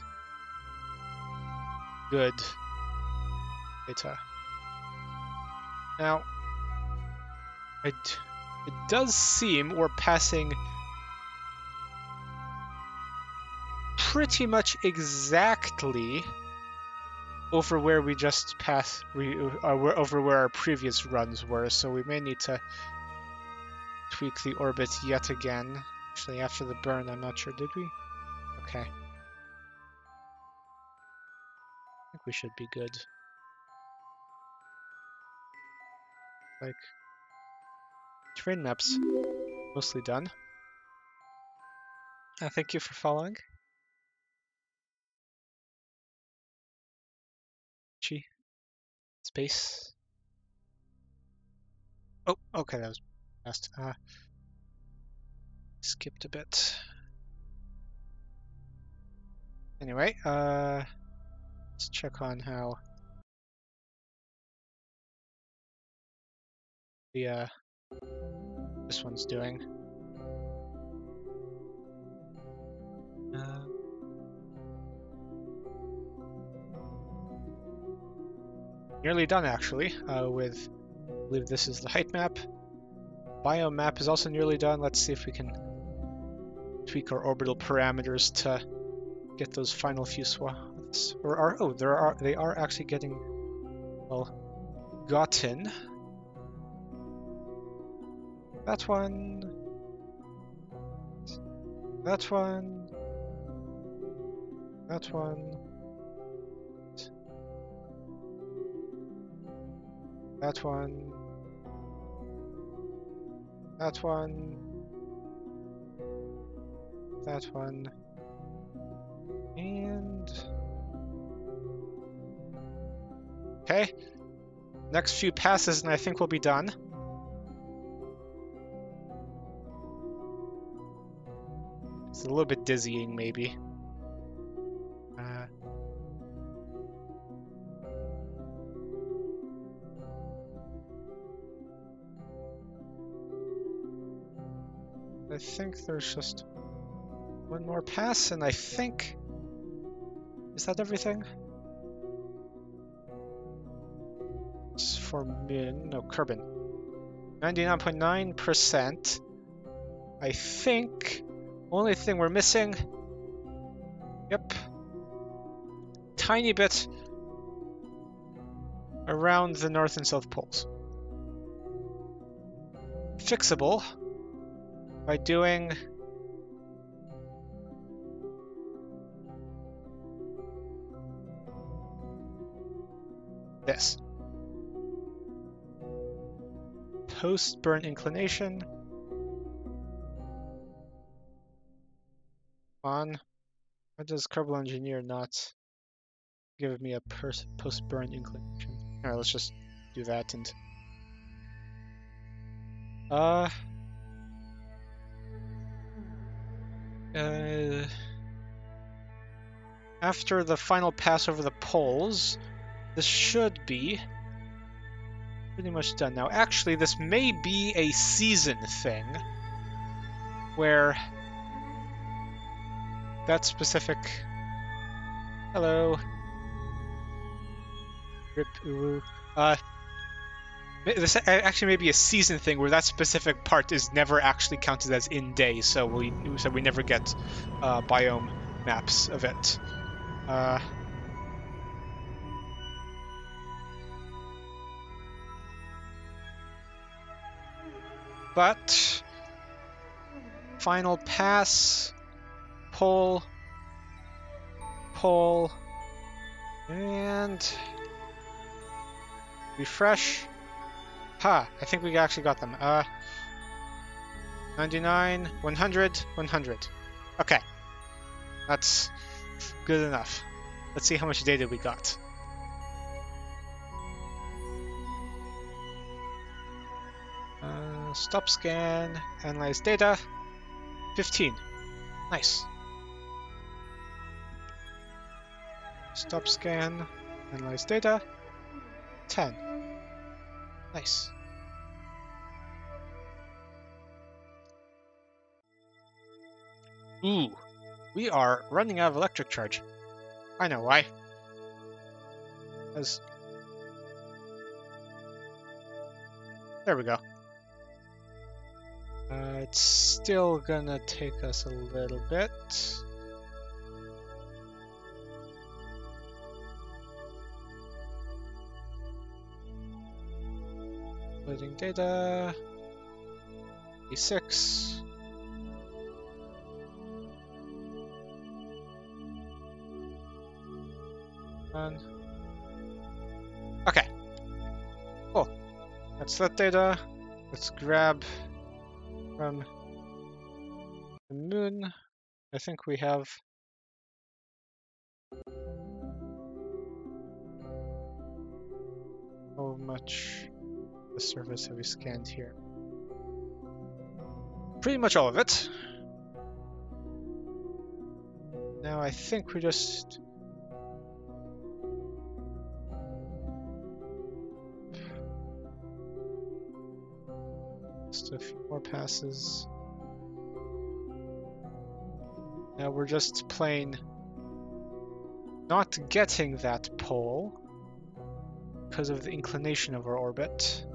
good data. Now, it, it does seem we're passing pretty much exactly over where we just passed, we, uh, over where our previous runs were, so we may need to tweak the orbit yet again. Actually, after the burn, I'm not sure, did we? Okay. I think we should be good. Like, terrain maps mostly done. Uh, thank you for following. Chi. Space. Oh, okay, that was fast. Uh, skipped a bit. Anyway, uh, let's check on how the uh, this one's doing. Uh, nearly done, actually. Uh, with, I believe this is the height map. Biome map is also nearly done. Let's see if we can tweak our orbital parameters to get those final few swaths. Or are oh, there are they are actually getting well gotten. That one. That one. That one. That one. That one. That one. And... okay. Next few passes and I think we'll be done. It's a little bit dizzying, maybe. Uh, I think there's just one more pass, and I think... is that everything? It's for Min... no, Kerbin. ninety-nine point nine percent. I think... only thing we're missing... yep. Tiny bit around the North and South Poles. Fixable by doing this. Post-burn inclination. On. Why does Kerbal Engineer not give me a post-burn inclination? Alright, let's just do that and... Uh... Uh... After the final pass over the poles, this should be pretty much done. Now, actually, this may be a season thing, where that specific... hello. Rip Uru. Uh, this actually may be a season thing where that specific part is never actually counted as in day, so we so we never get uh, biome maps of it. Uh, but final pass, pull, pull, and refresh. Ha! I think we actually got them. Uh, ninety-nine, one hundred, one hundred. Okay. That's good enough. Let's see how much data we got. Uh, stop scan, analyze data. fifteen. Nice. Stop scan, analyze data. ten. Nice. Ooh. We are running out of electric charge. I know why. As there we go. Uh, it's still gonna take us a little bit. Loading data. E six. Done. Okay. Cool. That's that data. Let's grab from the moon. I think we have how much the surface have we scanned here? Pretty much all of it. Now I think we just just a few more passes. Now we're just plain not getting that pole because of the inclination of our orbit.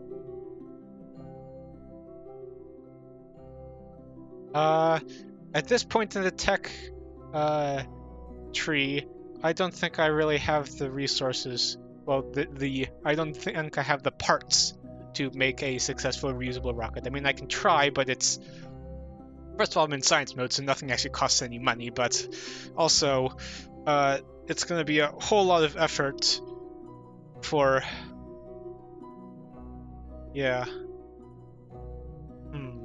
Uh, at this point in the tech uh, tree, I don't think I really have the resources. Well, the, the I don't think I have the parts to make a successful reusable rocket. I mean, I can try, but it's... First of all, I'm in science mode, so nothing actually costs any money, but also, uh, it's going to be a whole lot of effort for... Yeah. Hmm.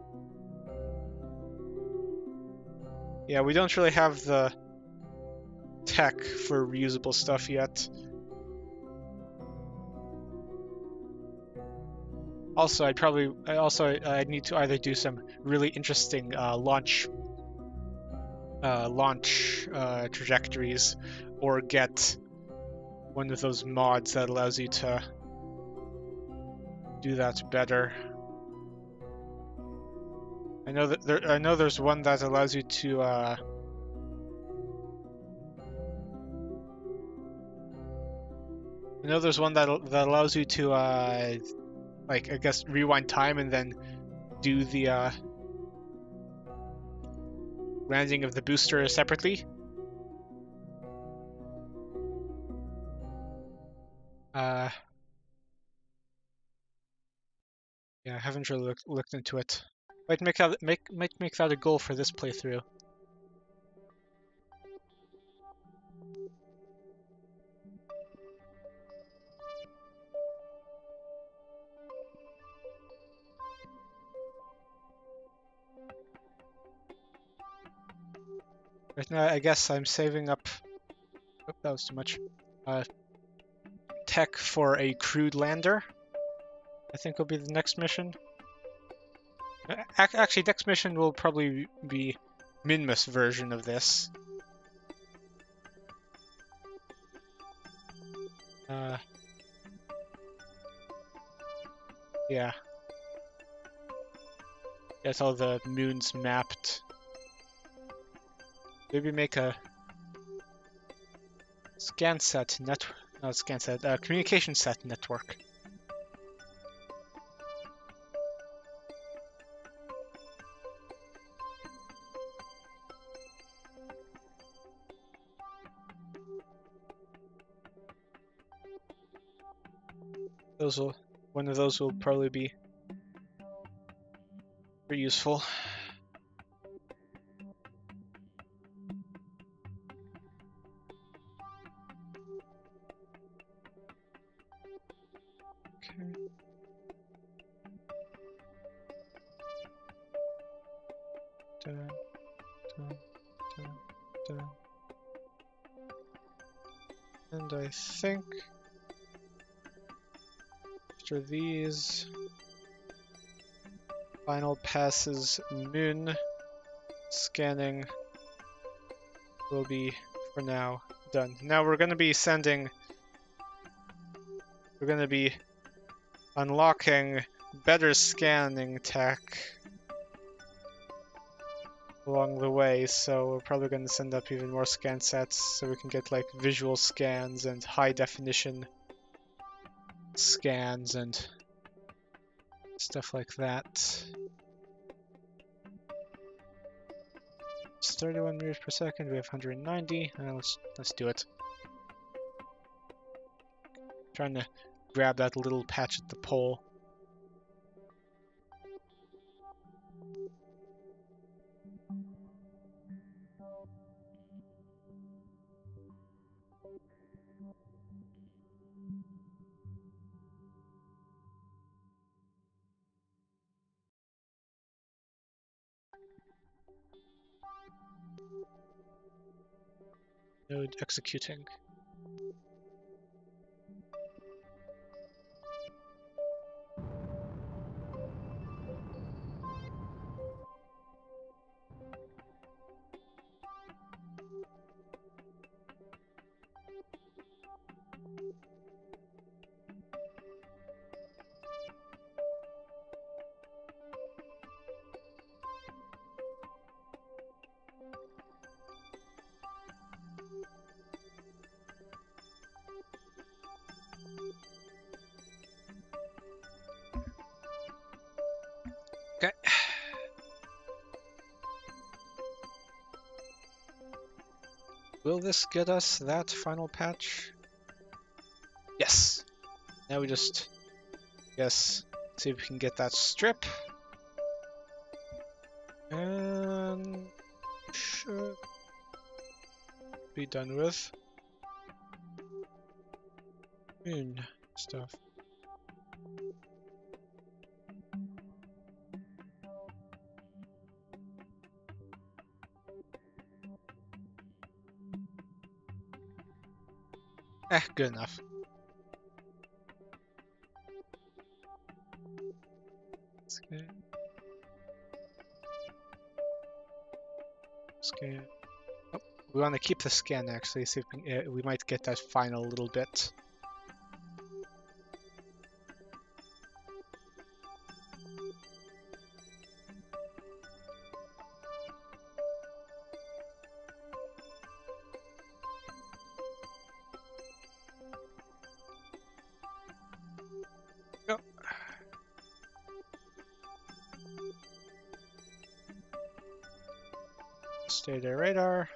Yeah, we don't really have the tech for reusable stuff yet. Also, I'd probably I also I'd need to either do some really interesting uh, launch uh, launch uh, trajectories, or get one of those mods that allows you to do that better. I know that there I know there's one that allows you to uh, I know there's one that that allows you to uh, like, I guess, rewind time and then do the uh, landing of the booster separately. Uh, yeah, I haven't really looked, looked into it. Might make that make might make that a goal for this playthrough. Right now, I guess I'm saving up. Oh, that was too much. Uh, tech for a crewed lander. I think will be the next mission. Actually, next mission will probably be Minmus' version of this. Uh, yeah. That's all the moons mapped. Maybe make a scan set net, not scan set, uh, communication set network. Those will, one of those will probably be very useful. Okay. Dun, dun, dun, dun. And I think after these final passes, moon scanning will be, for now, done. Now we're going to be sending, we're going to be unlocking better scanning tech along the way, so we're probably going to send up even more scan sets so we can get like visual scans and high definition scans and stuff like that. It's thirty-one meters per second, we have one hundred ninety, uh, let's, let's do it. Trying to grab that little patch at the pole. Node executing. Okay. Will this get us that final patch? Yes. Now we just, yes, see if we can get that strip. And should be done with. Moon stuff. Eh, good enough. Scan. Scan. Oh, we want to keep the scan actually, see if we, uh, we might get that final little bit. Go. Stay there, radar.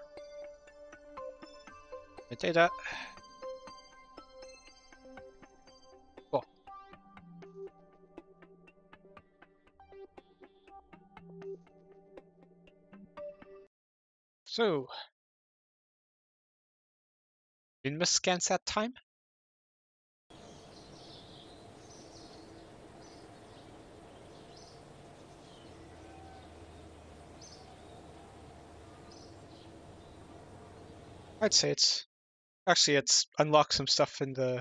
The data. Cool. So, Minmus scan set time. I'd say it's actually it's unlocked some stuff in the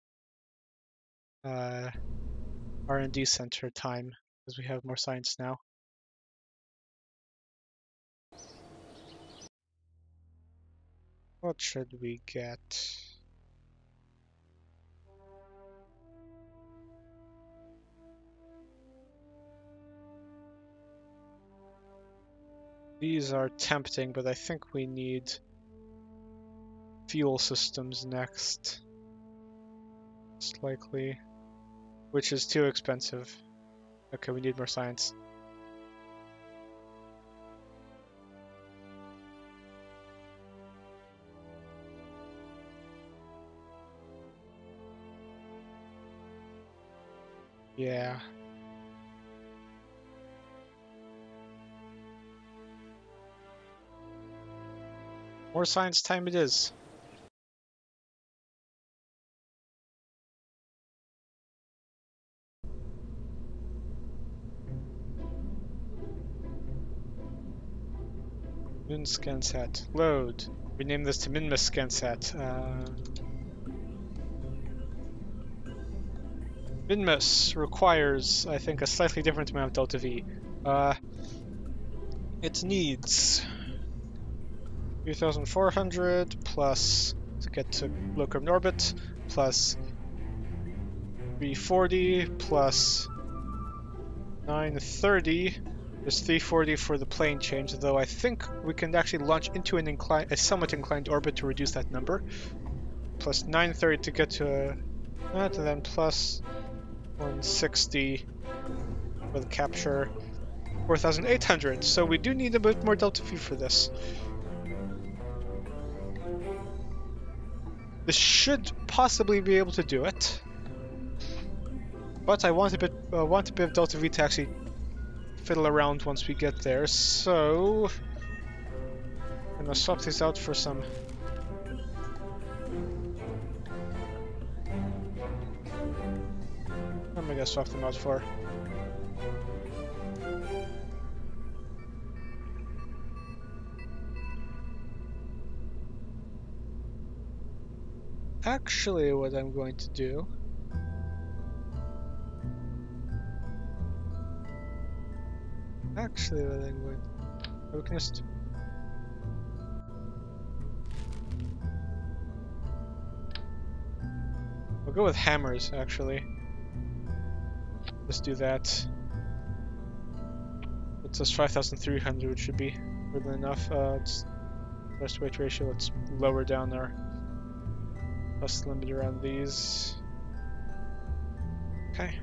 uh, R and D center time because we have more science now. What should we get? These are tempting, but I think we need fuel systems next. Most likely. Which is too expensive. Okay, we need more science. Yeah. More science time it is. Moon scan set. Load. Rename this to Minmus scan set. Uh, Minmus requires, I think, a slightly different amount of delta V. Uh, it needs three thousand four hundred plus to get to low carbon orbit plus three forty plus nine thirty There's three forty for the plane change, though I think we can actually launch into an inclined, a somewhat inclined orbit to reduce that number. Plus nine thirty to get to a, that, and then plus one sixty for the capture. four thousand eight hundred, so we do need a bit more Delta V for this. This should possibly be able to do it, but I want a bit, uh, want a bit of Delta V to actually fiddle around once we get there. So I'm gonna swap these out for some. What am I gonna swap them out for? Actually, what I'm going to do Actually, what I'm going to... We can just... We'll go with hammers, actually. Let's do that. It says five thousand three hundred, which should be more than enough. Uh, it's thrust weight ratio. Let's lower down our thrust limit around these. Okay.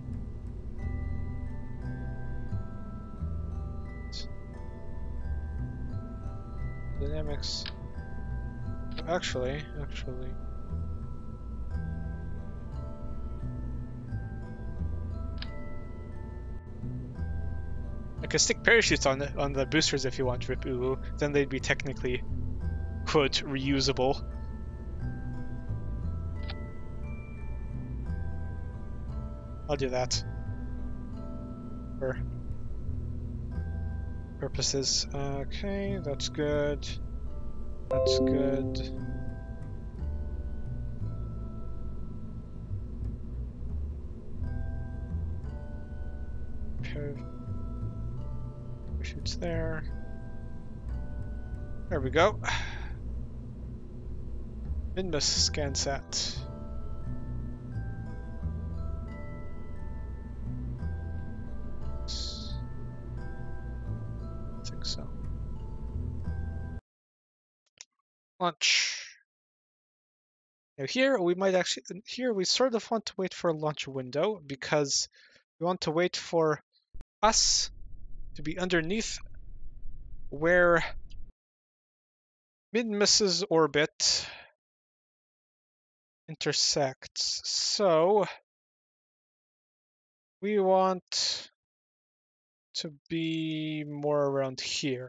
Dynamics. Actually, actually. I could stick parachutes on the, on the boosters if you want, Rip-Uwu. Then they'd be technically, quote, reusable. I'll do that. For purposes. Okay, that's good. That's good. Parachutes there. There we go. Minmus ScanSat. I think so. Launch. Now here we might actually, here we sort of want to wait for a launch window because we want to wait for us to be underneath where Minmus's orbit intersects. So we want to be more around here.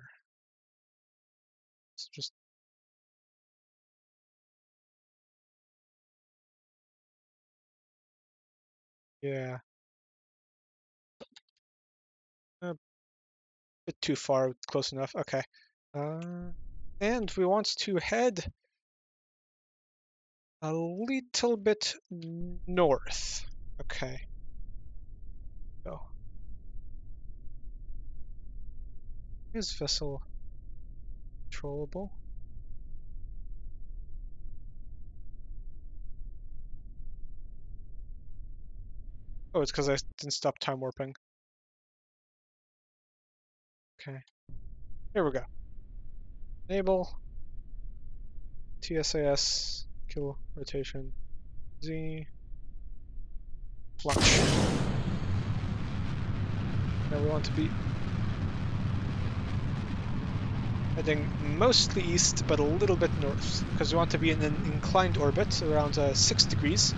It's just yeah. A bit too far, close enough. Okay. Uh, and we want to head a little bit north. Okay. Go. Is vessel controllable? Oh, it's because I didn't stop time warping. Okay. Here we go. Enable. T S A S. Kill rotation. Z. Launch. Now we want to be heading mostly east, but a little bit north, because we want to be in an inclined orbit around uh, six degrees.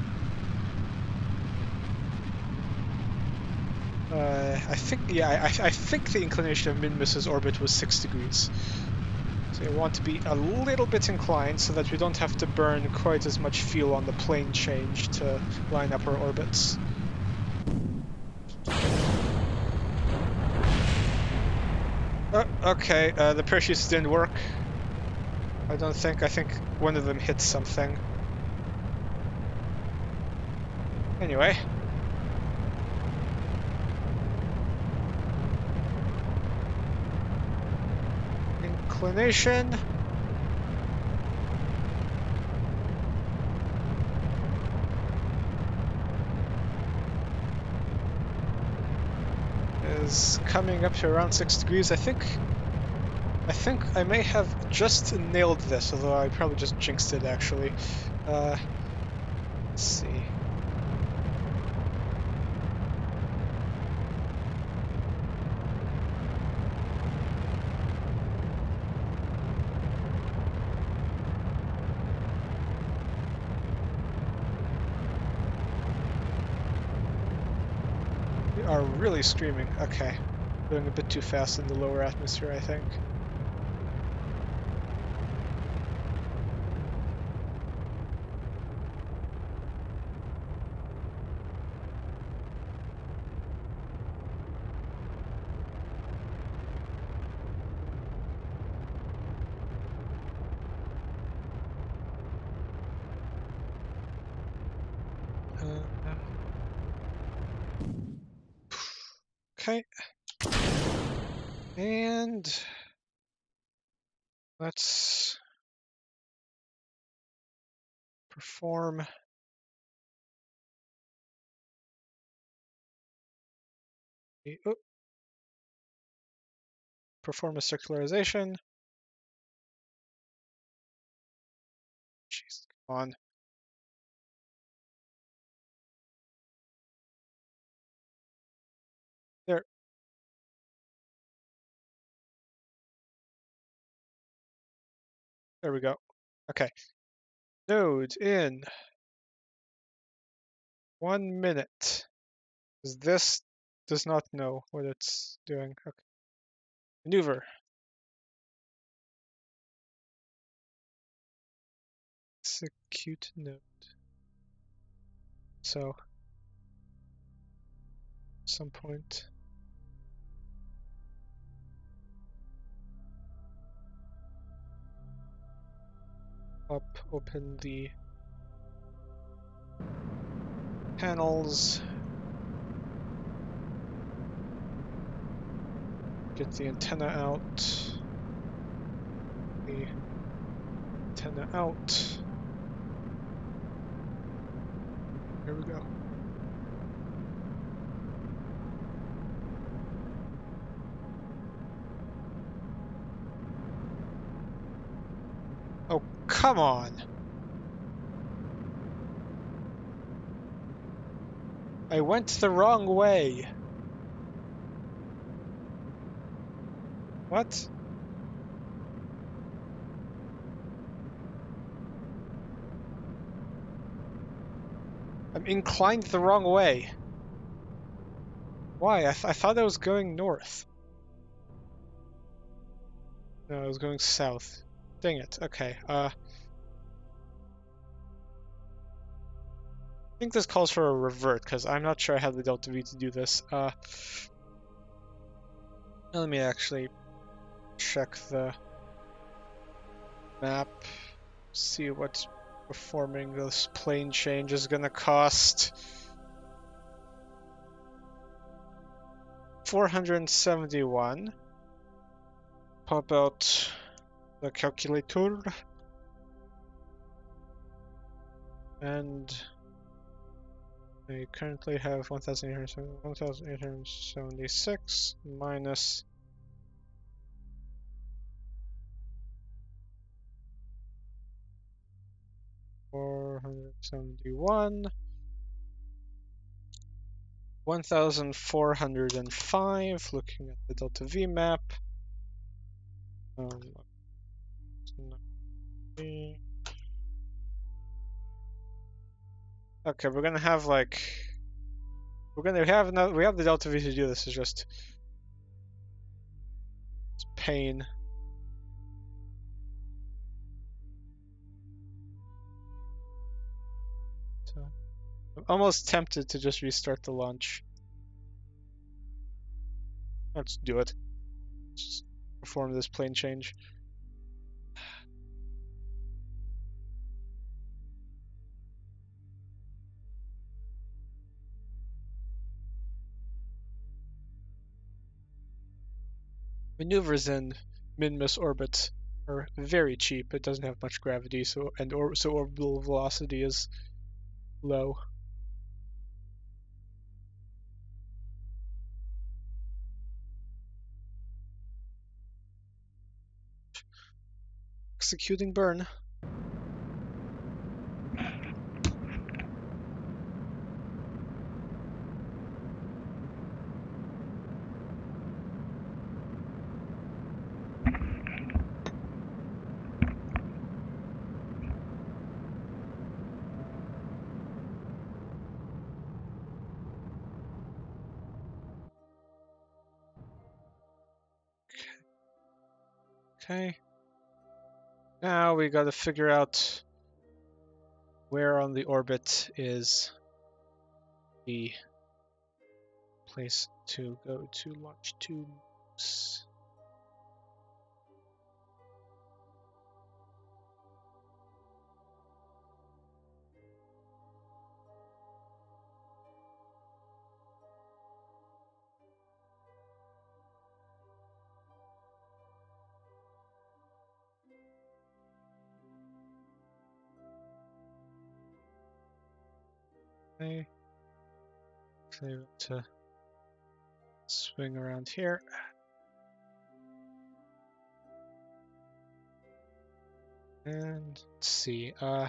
Uh, I think, yeah, I, I think the inclination of Minmus's orbit was six degrees. So we want to be a little bit inclined so that we don't have to burn quite as much fuel on the plane change to line up our orbits. Oh, okay, uh, the parachutes didn't work. I don't think, I think one of them hit something. Anyway. Inclination. is coming up to around six degrees. I think I think I may have just nailed this, although I probably just jinxed it actually. Uh, let's see. We are really screaming. Okay. Going a bit too fast in the lower atmosphere, I think. Uh, okay. And let's perform a, oh, perform a circularization. Jeez, come on. There. There we go. Okay. Node in one minute. This does not know what it's doing. Okay. Maneuver. Execute node. So, at some point. Up, open the panels. Get the antenna out. The antenna out. Here we go. Oh, come on! I went the wrong way. What? I'm inclined the wrong way. Why? I, th I thought I was going north. No, I was going south. Dang it. Okay. Uh, I think this calls for a revert, because I'm not sure I have the Delta V to do this. Uh, let me actually check the map, see what performing this plane change is gonna cost. four hundred seventy-one. Pop out the calculator. And I currently have one thousand eight hundred seventy-six minus four hundred seventy-one, one thousand four hundred five, looking at the Delta V map. Um, okay, we're gonna have like we're gonna have no we have the Delta V to do this. It's just it's pain. So I'm almost tempted to just restart the launch. Let's do it. Let's just perform this plane change. Maneuvers in min-miss orbit are very cheap. It doesn't have much gravity, so and or so orbital velocity is low. Executing burn. Okay. Now we gotta figure out where on the orbit is the place to go to launch tubes. Okay. So to swing around here. And let's see, uh,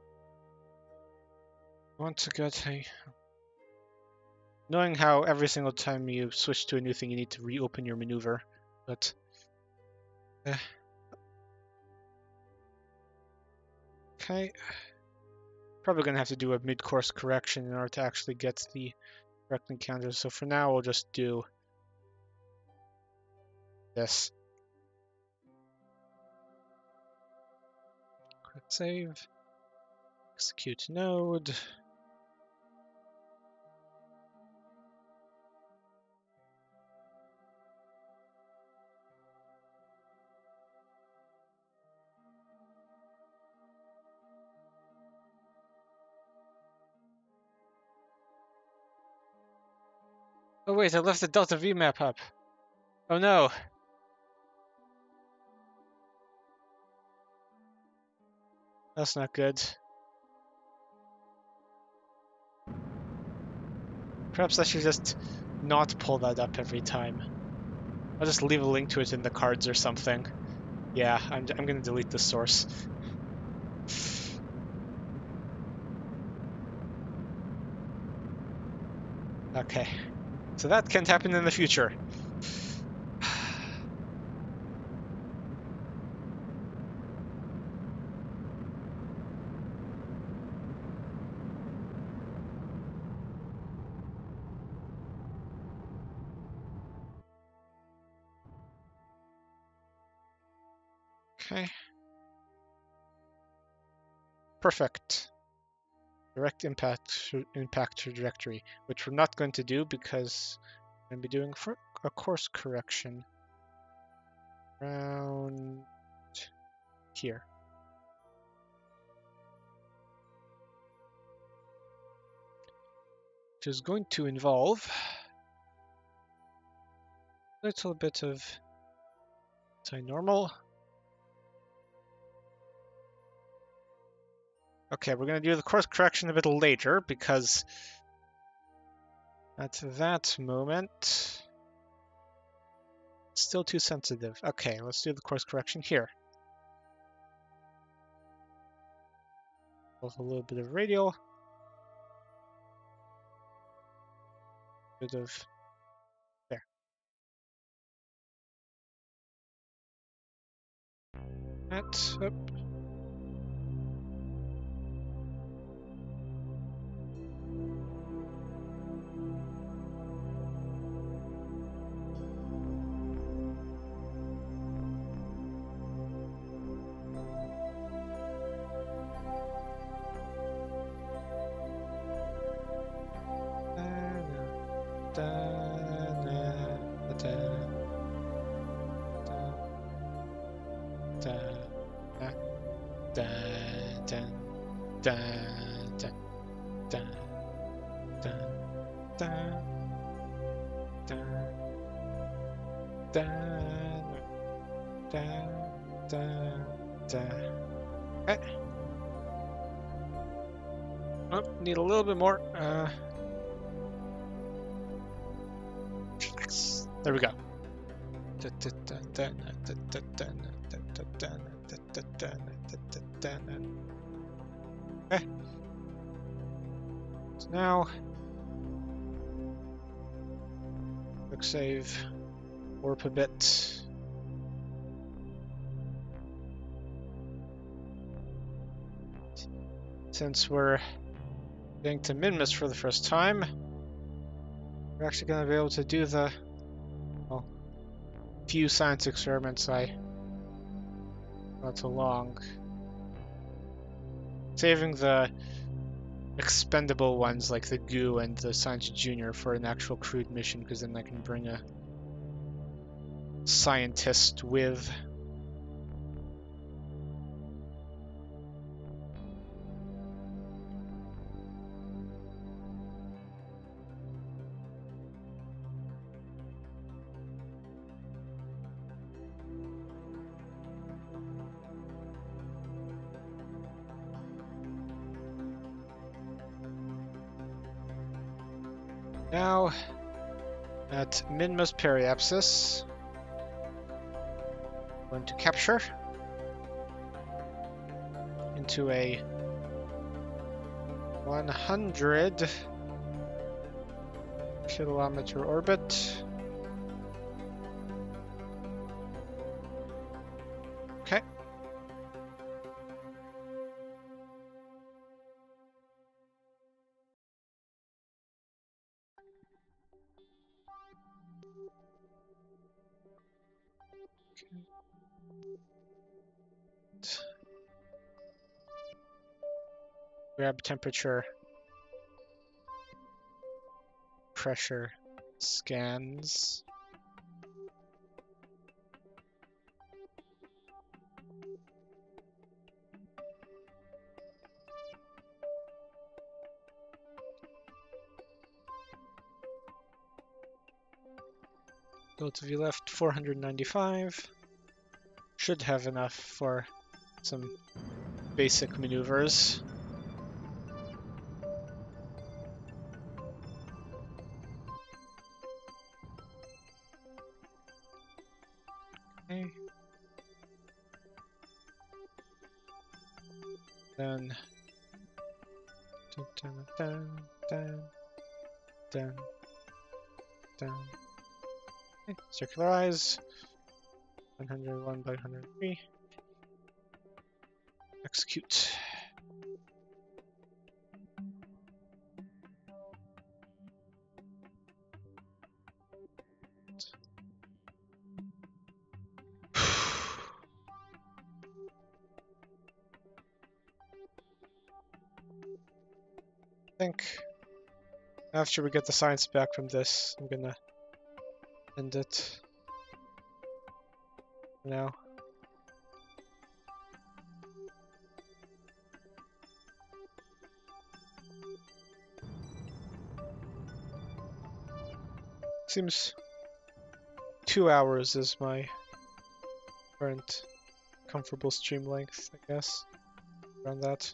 I want to get a... Knowing how every single time you switch to a new thing you need to reopen your maneuver, but... Eh. Okay. Probably gonna have to do a mid-course correction in order to actually get the correct encounter, so for now we'll just do this. Quick save. Execute node. Oh wait, I left the Delta V map up. Oh no. That's not good. Perhaps I should just not pull that up every time. I'll just leave a link to it in the cards or something. Yeah, I'm, I'm gonna delete the source. Okay, so that can't happen in the future. Okay. Perfect. Direct impact impact trajectory, which we're not going to do because I'm going to be doing for a course correction around here. Which is going to involve a little bit of anti-normal. Okay, we're going to do the course correction a bit later because at that moment, it's still too sensitive. Okay, let's do the course correction here. Both a little bit of radial, bit of there. That up. Okay. Oh, need a little bit more. Uh, there we go. Okay. So now, quick save, warp a bit. Since we're getting to Minmus for the first time, we're actually going to be able to do the well, few science experiments I not so long. Saving the expendable ones like the goo and the Science Junior for an actual crewed mission, because then I can bring a scientist with. Now, at Minmus Periapsis, I'm going to capture into a one hundred kilometer orbit. Okay. Grab temperature, pressure scans. Relatively left four hundred ninety-five. Should have enough for some basic maneuvers. Okay. Then dun, dun, dun, dun, dun, dun. Okay. Circularize. one hundred one by one hundred three. Execute. I think after we get the science back from this, I'm gonna end it for now. Seems two hours is my current comfortable stream length, I guess. Around that.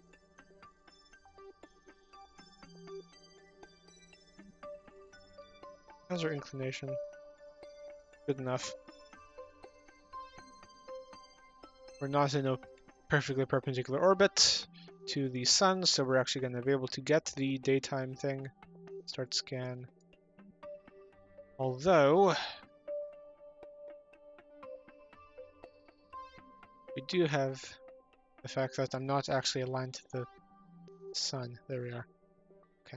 How's our inclination? Good enough. We're not in a perfectly perpendicular orbit to the sun, so we're actually going to be able to get the daytime thing. Start scan. Although, we do have the fact that I'm not actually aligned to the sun. There we are. Okay.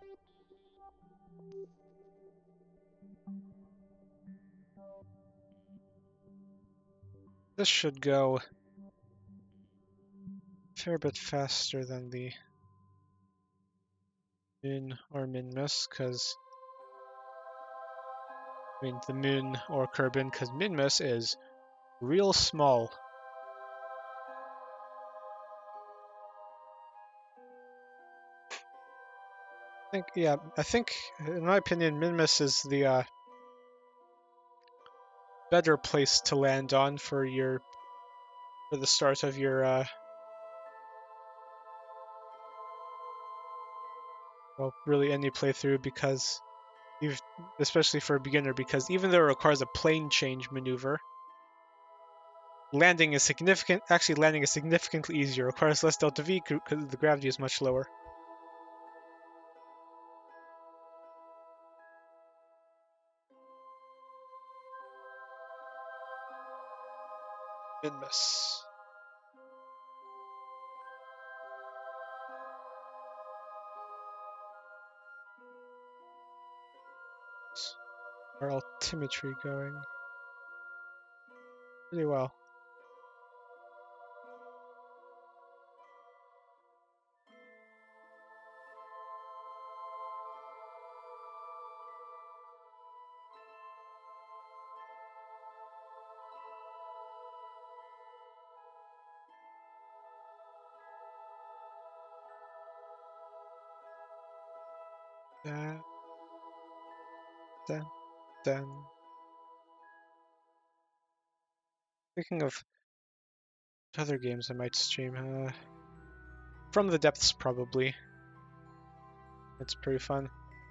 This should go a fair bit faster than the Moon or Minmus, because I mean the Moon or Kerbin, because Minmus is real small. I think, yeah, I think, in my opinion, Minmus is the uh, better place to land on for your, for the start of your, uh, well, really any playthrough, because, you've, especially for a beginner, because even though it requires a plane change maneuver, landing is significant. Actually, landing is significantly easier. Requires less delta V because the gravity is much lower. Min-miss. Our altimetry going pretty well. That, then, then. Speaking of other games I might stream, uh, From the Depths probably. It's pretty fun.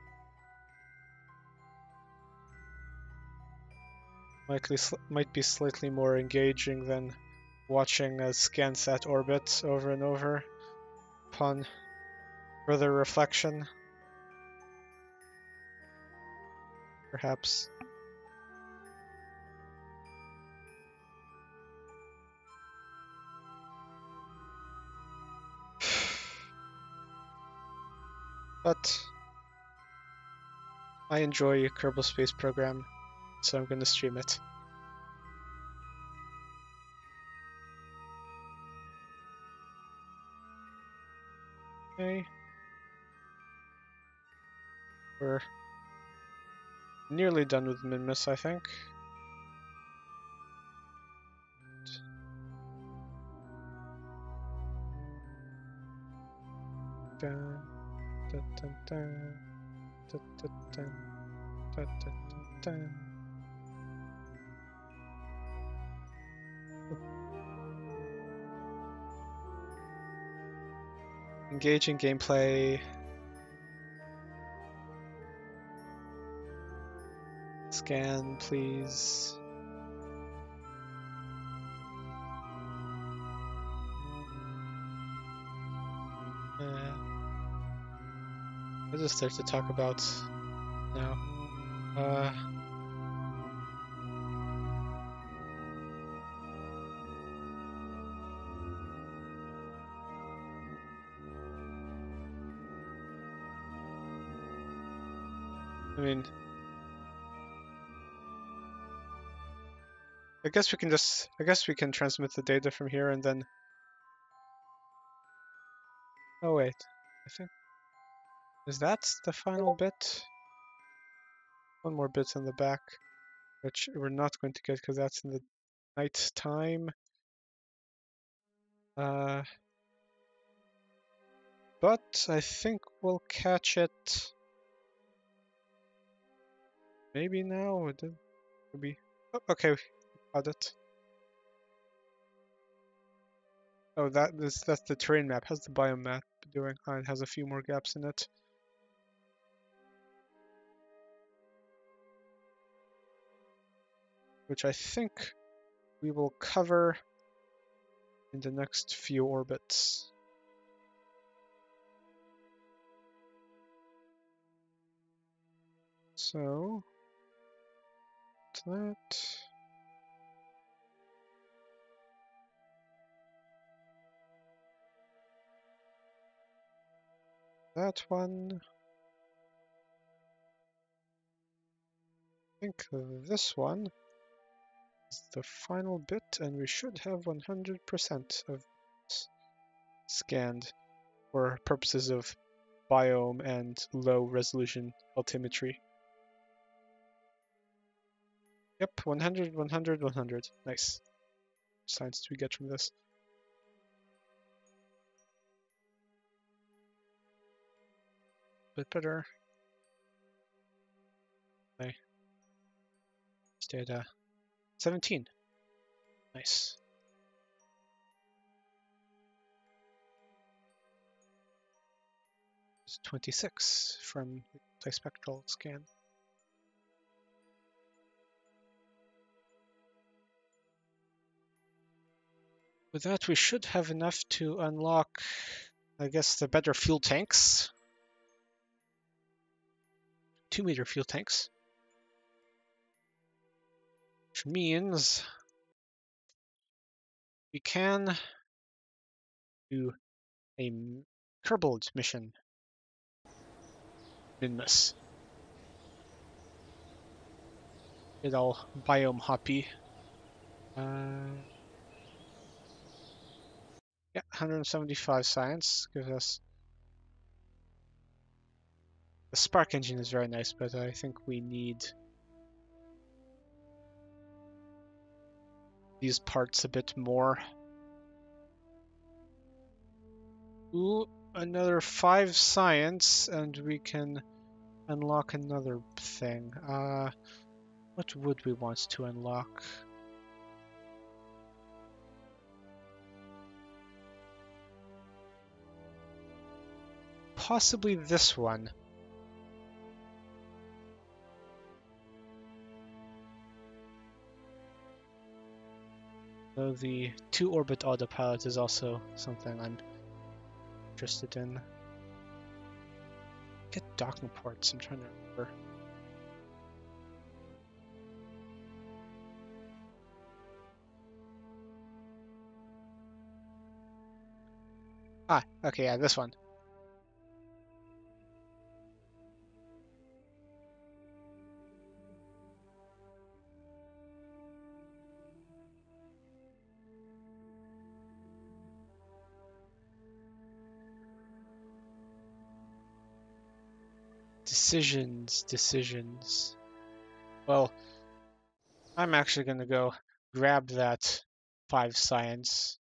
Likely, might be slightly more engaging than watching a Scansat orbit over and over upon further reflection. Perhaps. But I enjoy Kerbal Space Program, so I'm going to stream it. Okay. We're nearly done with Min-miss, I think. Dun, dun, dun, dun, dun, dun, dun, dun, dun, dun. Engaging gameplay. Scan, please. Uh, what is there to talk about now? Uh, I mean, I guess we can just, I guess we can transmit the data from here and then. Oh wait, I think, is that the final bit? One more bit in the back, which we're not going to get because that's in the night time. Uh, but I think we'll catch it. Maybe now. Maybe. Oh, okay, we got it. Oh, that is that's the terrain map. How's the biome map doing? Oh, it has a few more gaps in it. Which I think we will cover in the next few orbits. So, that. That one. I think this one is the final bit, and we should have one hundred percent of this scanned for purposes of biome and low resolution altimetry. Yep, one hundred, one hundred, one hundred. Nice. Science do we get from this? Bit better. Okay. Stay at uh, seventeen. Nice. It's twenty-six from the multispectral scan. With that, we should have enough to unlock, I guess, the better fuel tanks. Two meter fuel tanks. Which means we can do a Kerbal mission. Minmus. Get all biome hoppy. Uh, yeah, one hundred seventy-five science gives us. The spark engine is very nice, but I think we need these parts a bit more. Ooh, another five science, and we can unlock another thing. Uh, what would we want to unlock? Possibly this one. Though the two-orbit autopilot is also something I'm interested in. Get docking ports, I'm trying to remember. Ah, okay, yeah, this one. Decisions, decisions. Well, I'm actually gonna go grab that five science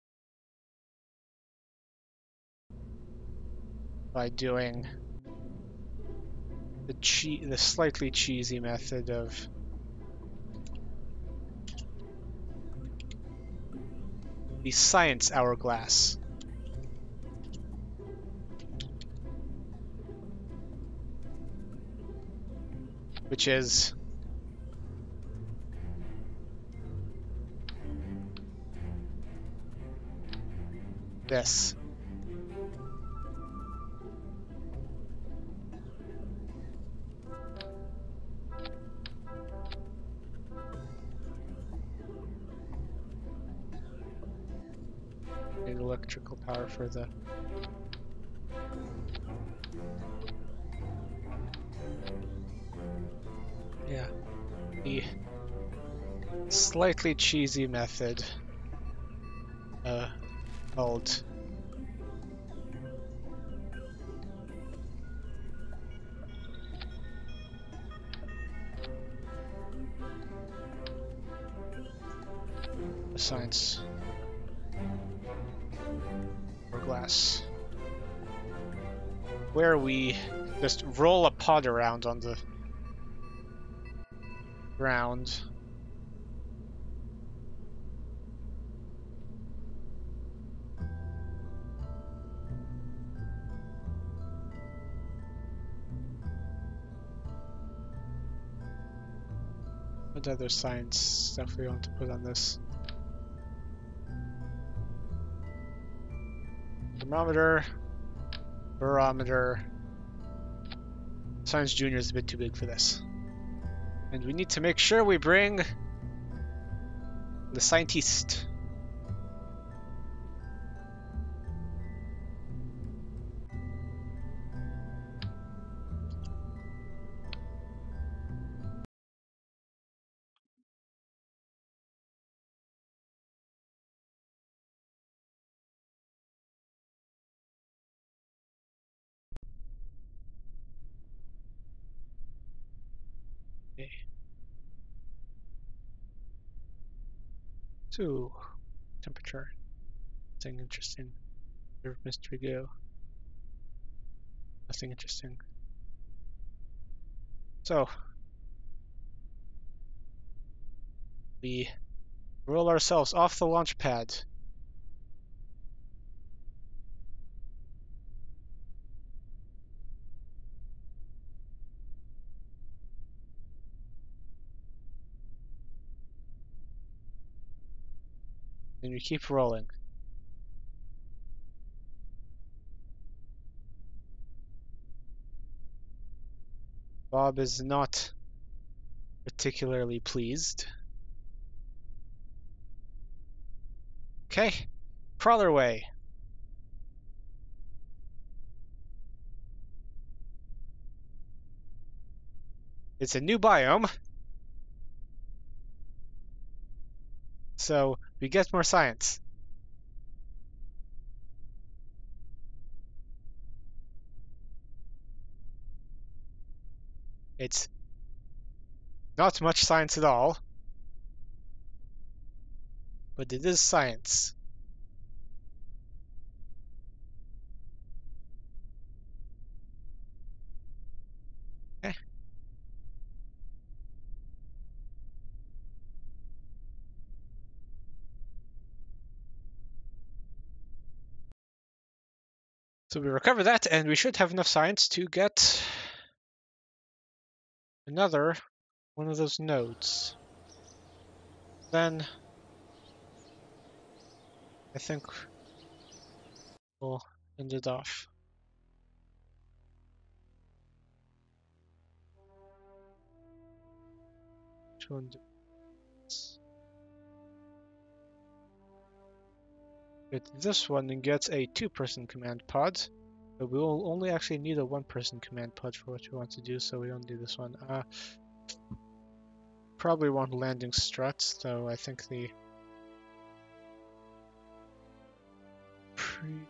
by doing the che the slightly cheesy method of the science hourglass. Which is this. Need electrical power for the yeah. The slightly cheesy method uh called the science hourglass, where we just roll a pod around on the ground. What other science stuff we want to put on this? Thermometer, barometer. Science Junior is a bit too big for this. And we need to make sure we bring the scientist. Okay. So, temperature. Nothing interesting. Where did mystery go? Nothing interesting. So, we roll ourselves off the launch pad. And we keep rolling. Bob is not particularly pleased. Okay, Crawlerway. It's a new biome, so we get more science. It's not much science at all, but it is science. Okay. So we recover that, and we should have enough science to get another one of those nodes. Then I think we'll end it off. Which one do Get this one and gets a two-person command pod. But we will only actually need a one-person command pod for what we want to do, so we don't need this one. Uh, probably want landing struts, though I think the pre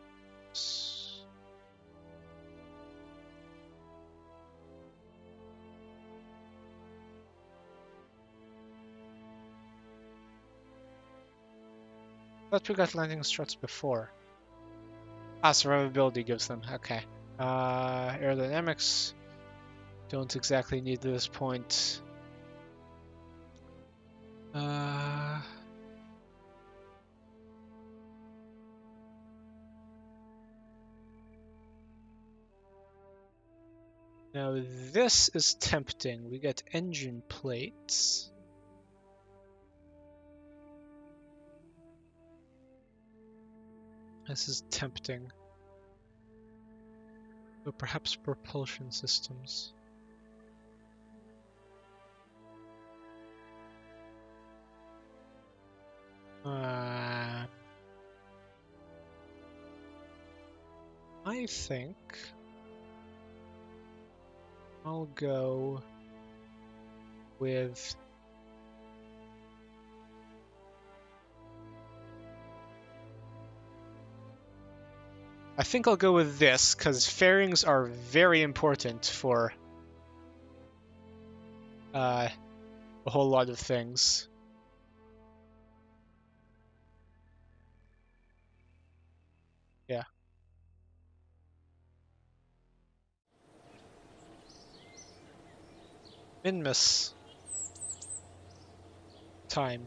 But we got landing struts before. Ah, survivability gives them. Okay. Uh, aerodynamics. Don't exactly need at this point. Uh... Now this is tempting. We get engine plates. This is tempting. Or perhaps propulsion systems. Uh, I think I'll go with I think I'll go with this, because fairings are very important for uh, a whole lot of things. Yeah. Minmus. Time.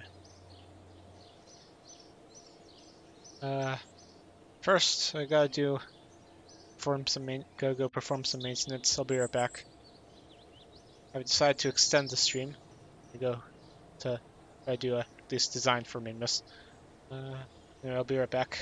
Uh, first, I gotta do perform some main go go perform some maintenance. I'll be right back. I've decided to extend the stream. I go to I do a this design for Minmus. Uh, I'll be right back.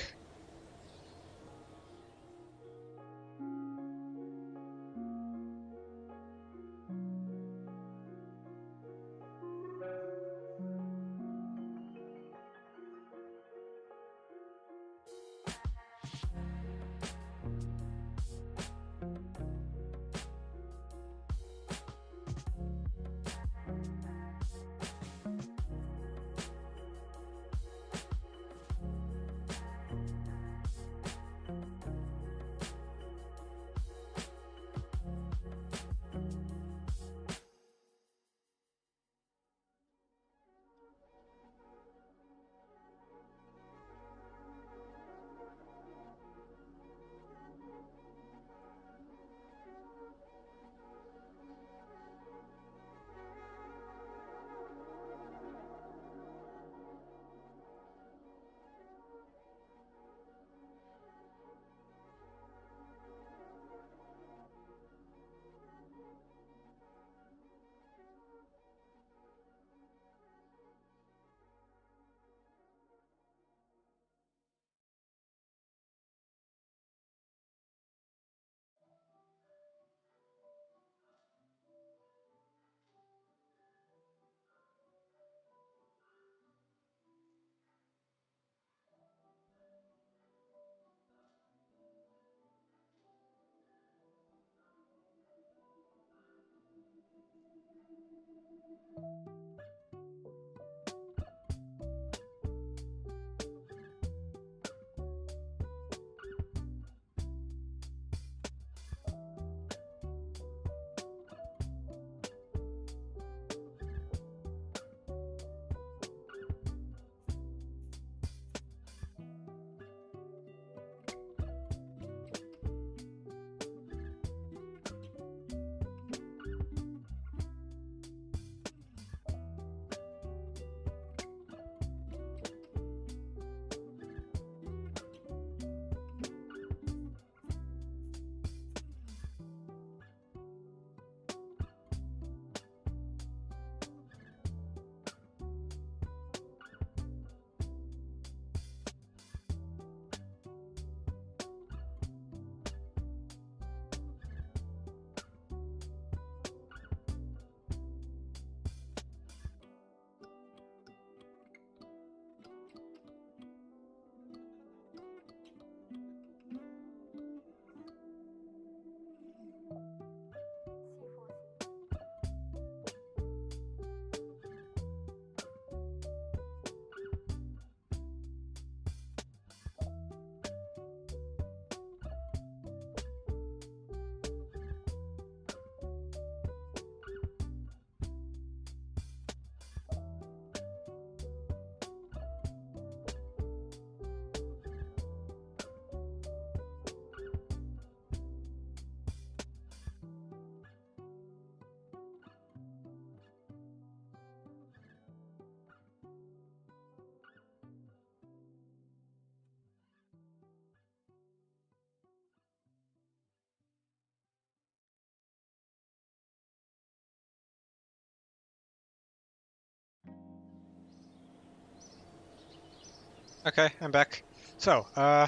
Okay, I'm back. So, uh...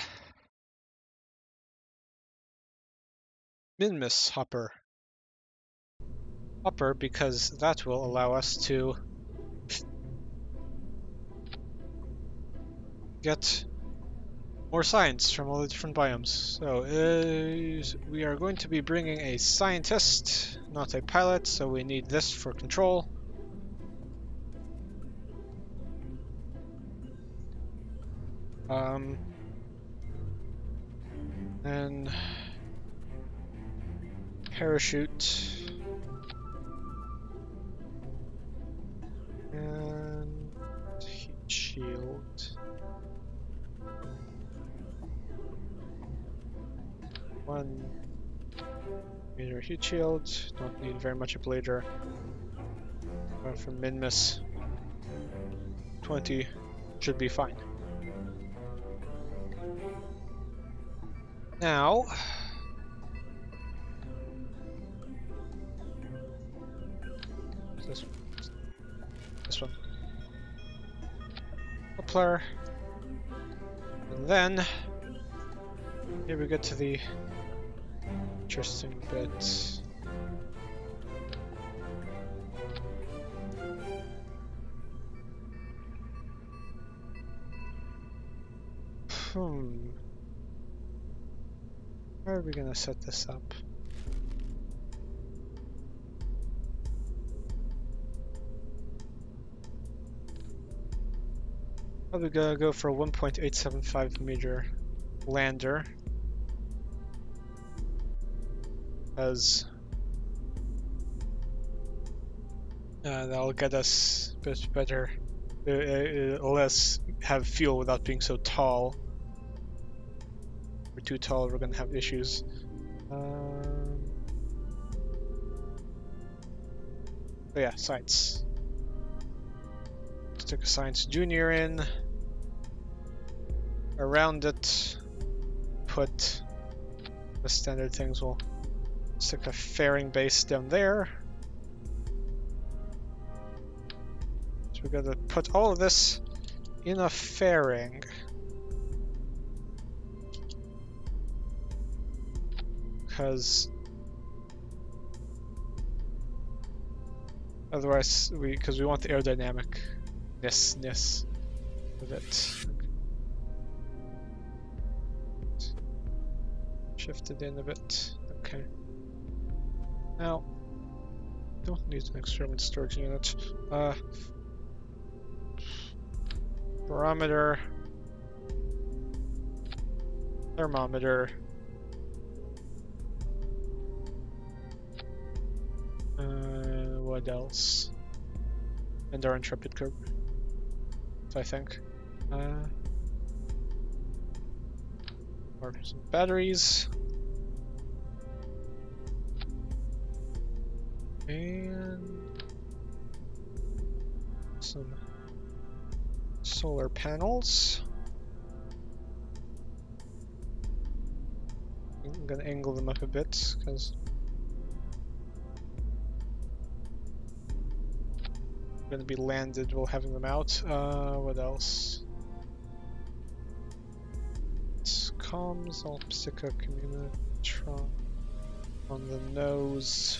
Minmus Hopper. Hopper, because that will allow us to get more science from all the different biomes. So, uh, we are going to be bringing a scientist, not a pilot, so we need this for control. Um, and parachute. And heat shield. One meter heat shield. Don't need very much ablator. Going for Minmus. twenty should be fine. Now, this this one. Doppler. And then here we get to the interesting bit. Hmm. How are we gonna set this up? Probably gonna go for a one point eight seven five meter lander, as uh, that'll get us a bit better, uh, uh, less have fuel without being so tall. If we're too tall, we're gonna have issues. Um, but yeah, science. Let's stick a science junior in. Around it, put the standard things. We'll stick a fairing base down there. So we're gonna put all of this in a fairing. Because otherwise, we because we want the aerodynamicness of it. Shift it in a bit. Okay. Now, don't need an experiment storage unit. Uh, barometer, thermometer, uh, what else? And our intrepid crew, I think. Uh, or some batteries. And some solar panels. I'm gonna angle them up a bit because I'm gonna be landed while having them out. Uh, what else? It's comms, Alpsica, Communitron on the nose.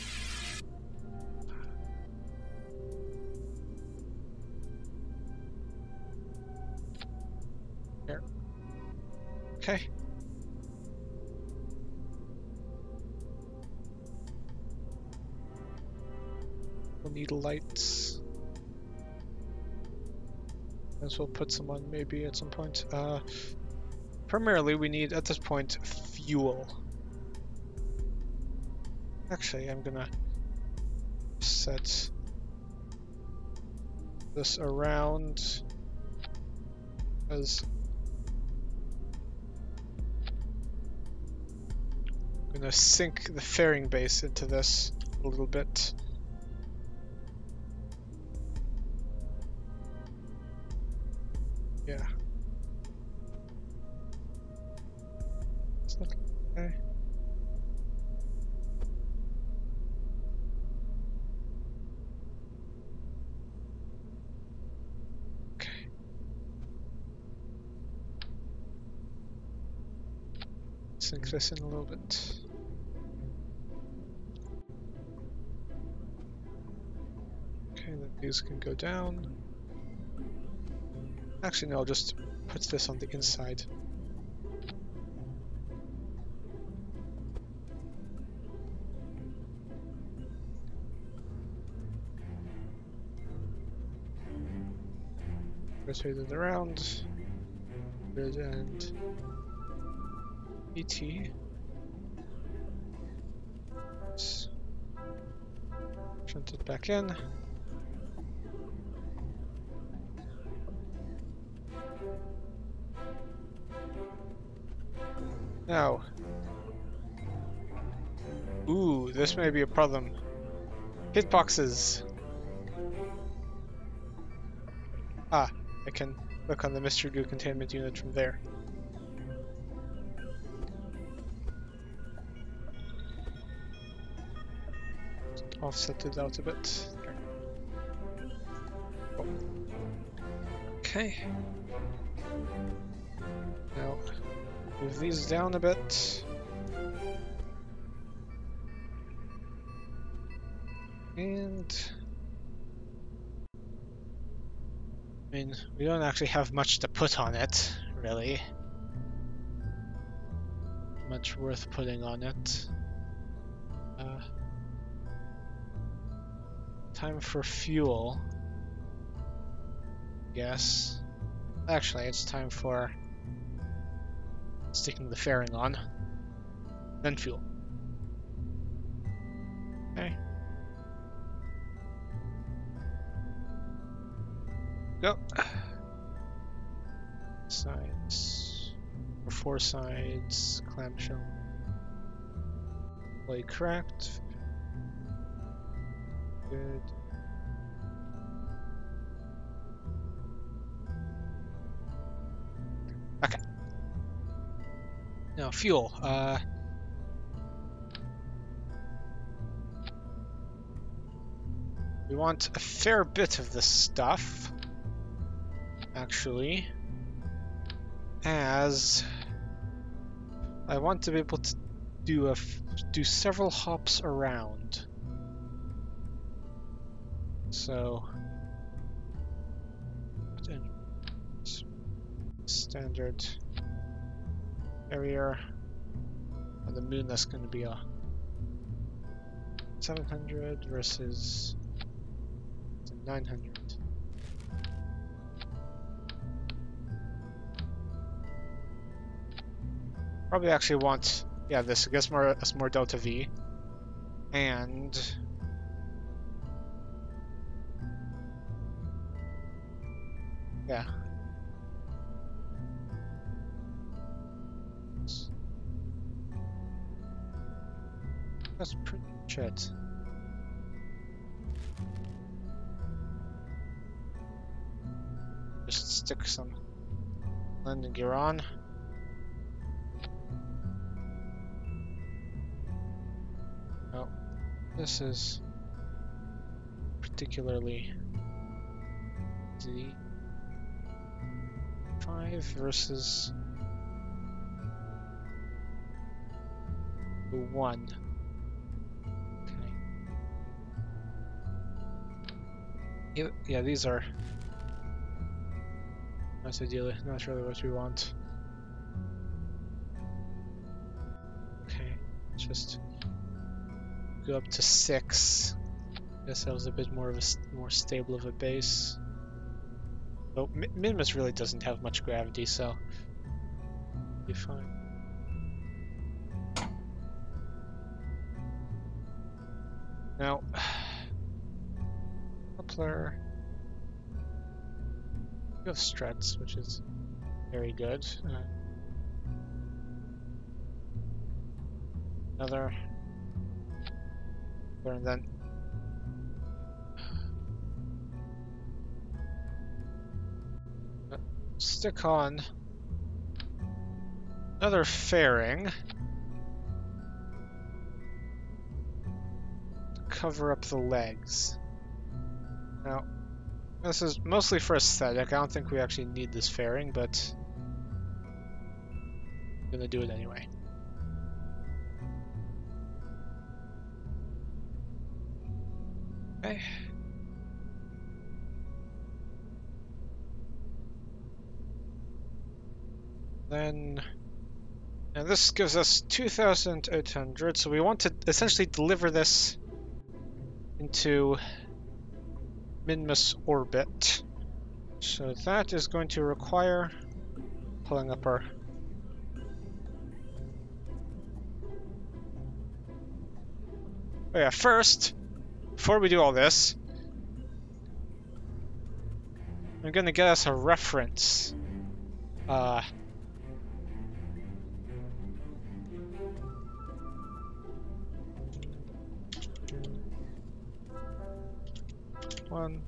Here. Okay. We'll need lights. Guess we'll put some on maybe at some point. Uh, primarily, we need at this point fuel. Actually, I'm gonna set this around as I'm gonna sink the fairing base into this a little bit. Yeah. Is that okay? Okay. Sink this in a little bit. Okay, then these can go down. Actually, no, I'll just put this on the inside. Rotate it around. Good, and E T. Let's shunt it back in. Now, ooh, this may be a problem. Hitboxes. Ah, I can look on the mystery goo containment unit from there. Offset it out a bit. There. Oh. Okay. Now, move these down a bit. And I mean, we don't actually have much to put on it, really. Much worth putting on it. Uh, time for fuel. Yes. Actually, it's time for sticking the fairing on. Then fuel. Okay. Go. Sides. Or four sides. Clamshell. Play cracked. Good. Okay. Now fuel. Uh, we want a fair bit of this stuff, actually, as I want to be able to do a f do several hops around. So, standard area on the moon. That's going to be a seven hundred versus nine hundred. Probably actually want, yeah, this gets more, it's more delta V. And yeah. That's pretty much it. Just stick some landing gear on. Oh, this is particularly Z five versus the one. Okay. Yeah, yeah, these are not ideally, not really what we want. Okay, just go up to six. Guess that was a bit more of a more stable of a base. Oh, Minmus really doesn't have much gravity, so be fine. Now, Kepler, you have struts, which is very good. Uh, another, and then stick on another fairing to cover up the legs. Now, this is mostly for aesthetic. I don't think we actually need this fairing, but I'm gonna do it anyway. Okay. Then, and this gives us two thousand eight hundred, so we want to essentially deliver this into Minmus orbit. So that is going to require pulling up our oh yeah, first, before we do all this, I'm gonna get us a reference. Uh one.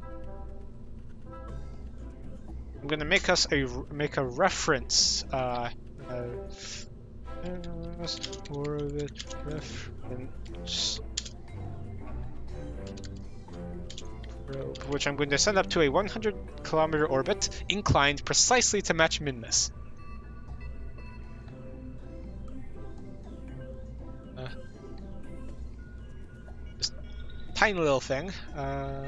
I'm gonna make us a make a reference. Uh, uh orbit reference probe, which I'm going to send up to a one hundred kilometer orbit, inclined precisely to match Minmus. Uh, just tiny little thing. Uh,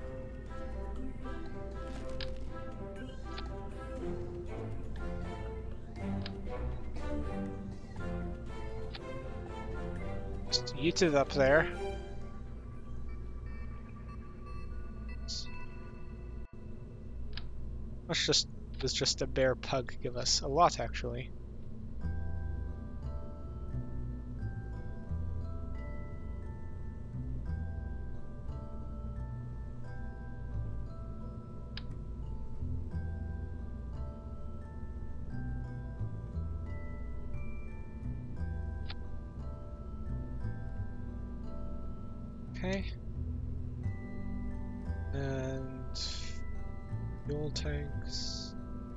just yeet it up there. Let's just does just a bare pug give us? A lot, actually. Okay. And fuel tanks.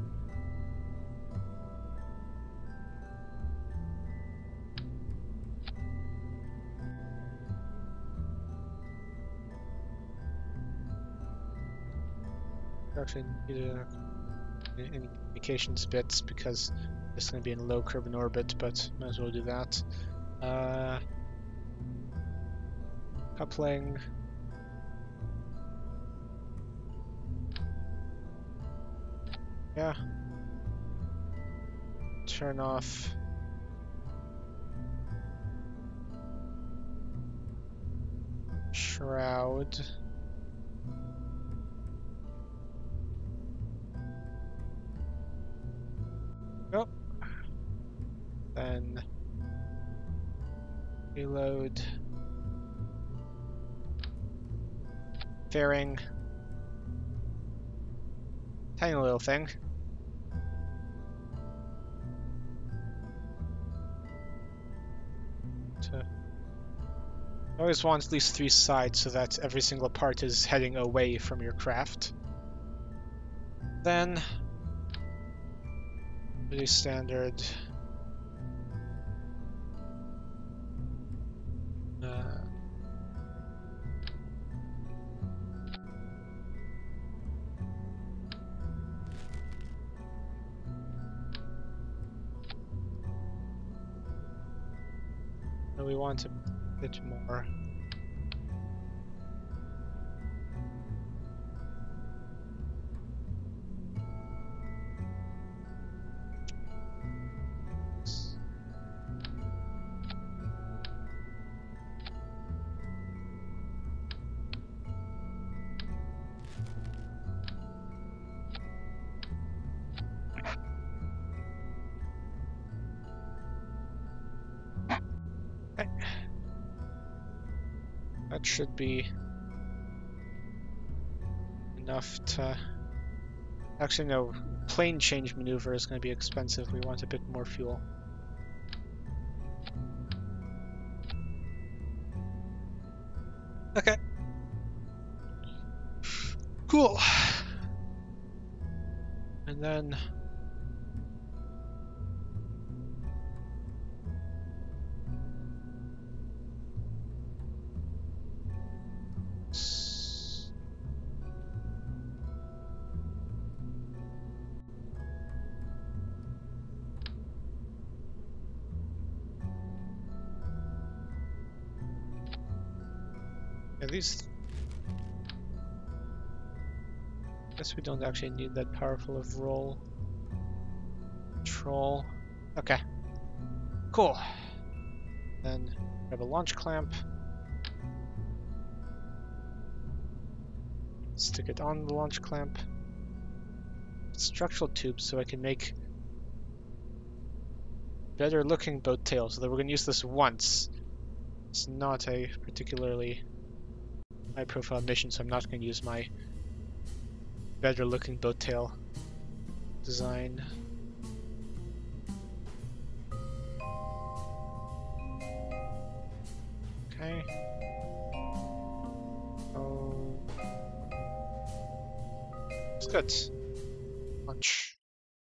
Actually need uh, any communications bits because it's going to be in low Kerbin orbit, but might as well do that. Uh, coupling. Yeah. Turn off. . shroud. Oh. Then reload. Fairing. Tiny little thing. To You always want at least three sides so that every single part is heading away from your craft. Then, pretty standard. Uh, and we want a bit more. That should be enough to... Actually, no. Plane change maneuver is going to be expensive. We want a bit more fuel. Okay. Cool. And then... Yeah, these... Guess we don't actually need that powerful of roll. Control. Okay. Cool. Then grab a launch clamp. Stick it on the launch clamp. Structural tubes so I can make better looking boat tails. So that we're going to use this once. It's not a particularly high profile mission, so I'm not going to use my better looking boat tail design. Okay. Oh. It's good. Launch.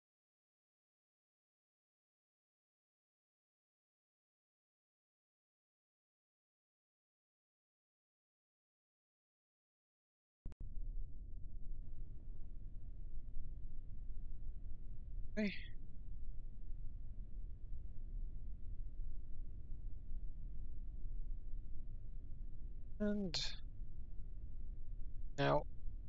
Okay. And now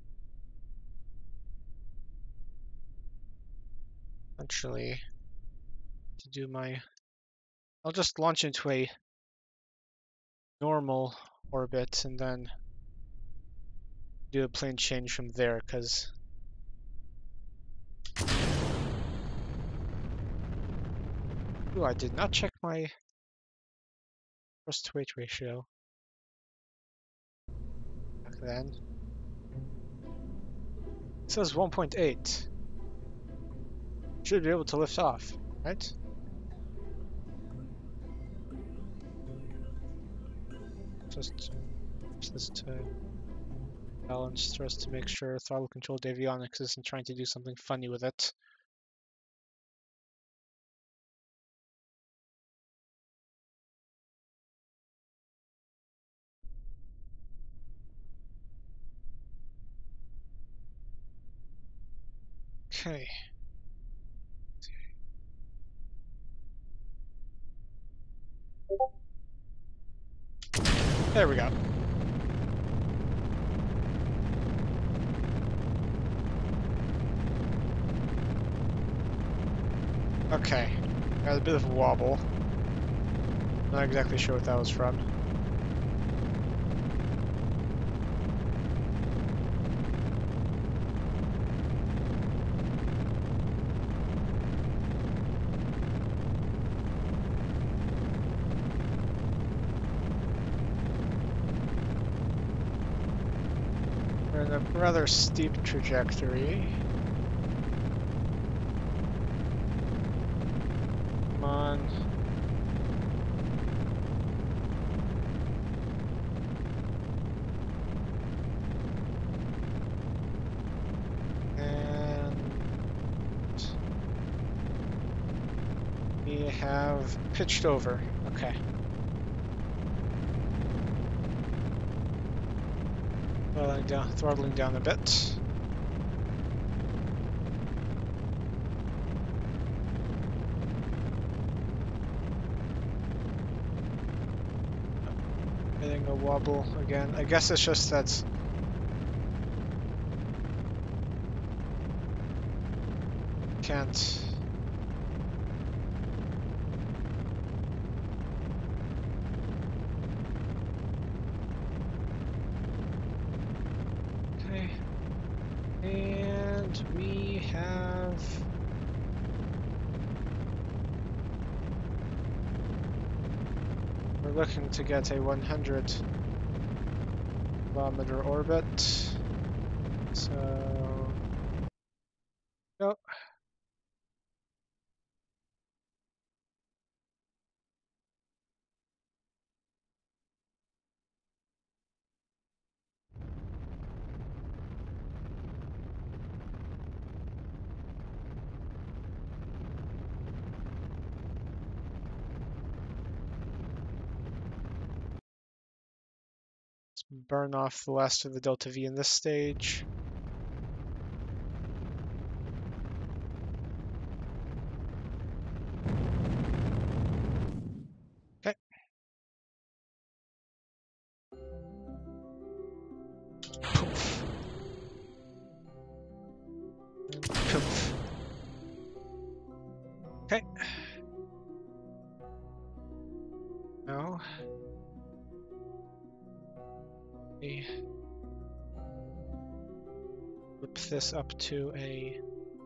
actually to do my I'll just launch into a normal orbit and then do a plane change from there, because ooh, I did not check my thrust to weight ratio back then. It says one point eight. Should be able to lift off, right? Just use this to balance thrust to make sure throttle controlled avionics isn't trying to do something funny with it. Okay. There we go. Okay. Got a bit of a wobble. Not exactly sure what that was from. in a rather steep trajectory. Come on. We have pitched over. Okay. Throttling down, throttling down a bit. Getting a wobble again. I guess it's just that can't. And we have we're looking to get a one hundred kilometer orbit. So oh. Burn off the last of the Delta V in this stage. Okay. Poof. And poof. Okay. Now we whip this up to a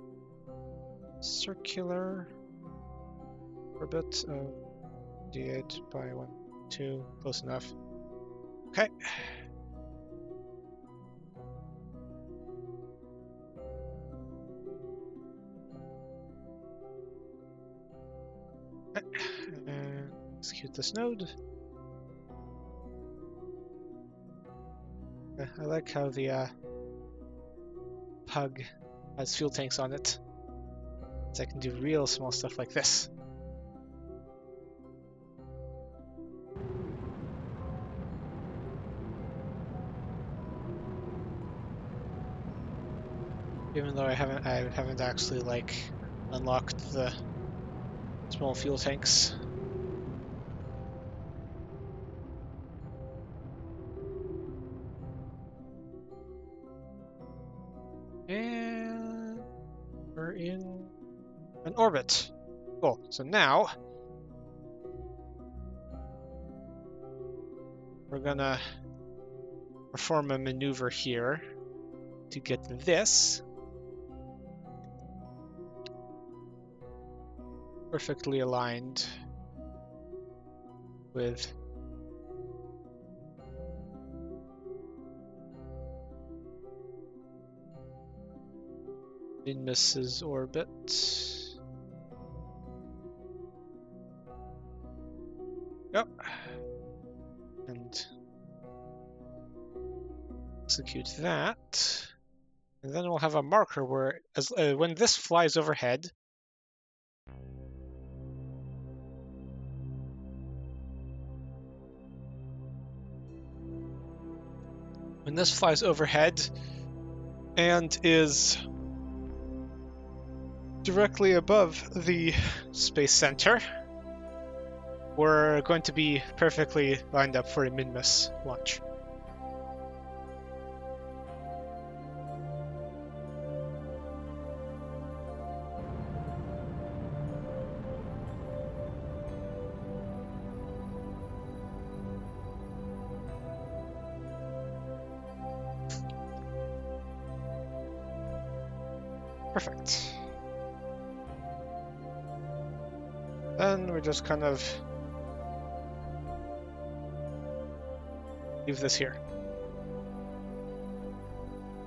circular orbit of d eight by one, two, close enough. Okay. And execute this node. I like how the uh, Pug has fuel tanks on it, so I can do real small stuff like this. Even though I haven't, I haven't actually like unlocked the small fuel tanks. And we're in an orbit. Cool. So now we're gonna perform a maneuver here to get this perfectly aligned with Minmus's orbit. Yep. And execute that. And then we'll have a marker where, as uh, when this flies overhead, when this flies overhead and is directly above the Space Center, we're going to be perfectly lined up for a Minmus launch. Perfect. Then we just kind of leave this here.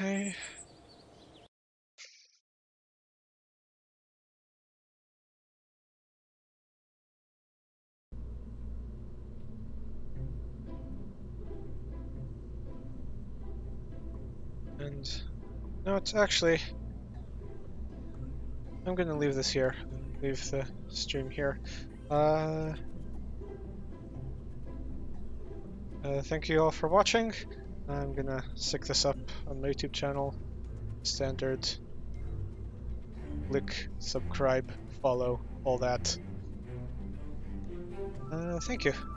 Okay. And no, it's actually, I'm gonna leave this here. Leave the stream here. Uh, uh, thank you all for watching. I'm gonna stick this up on my YouTube channel. Standard. Click, subscribe, follow, all that. Uh, thank you.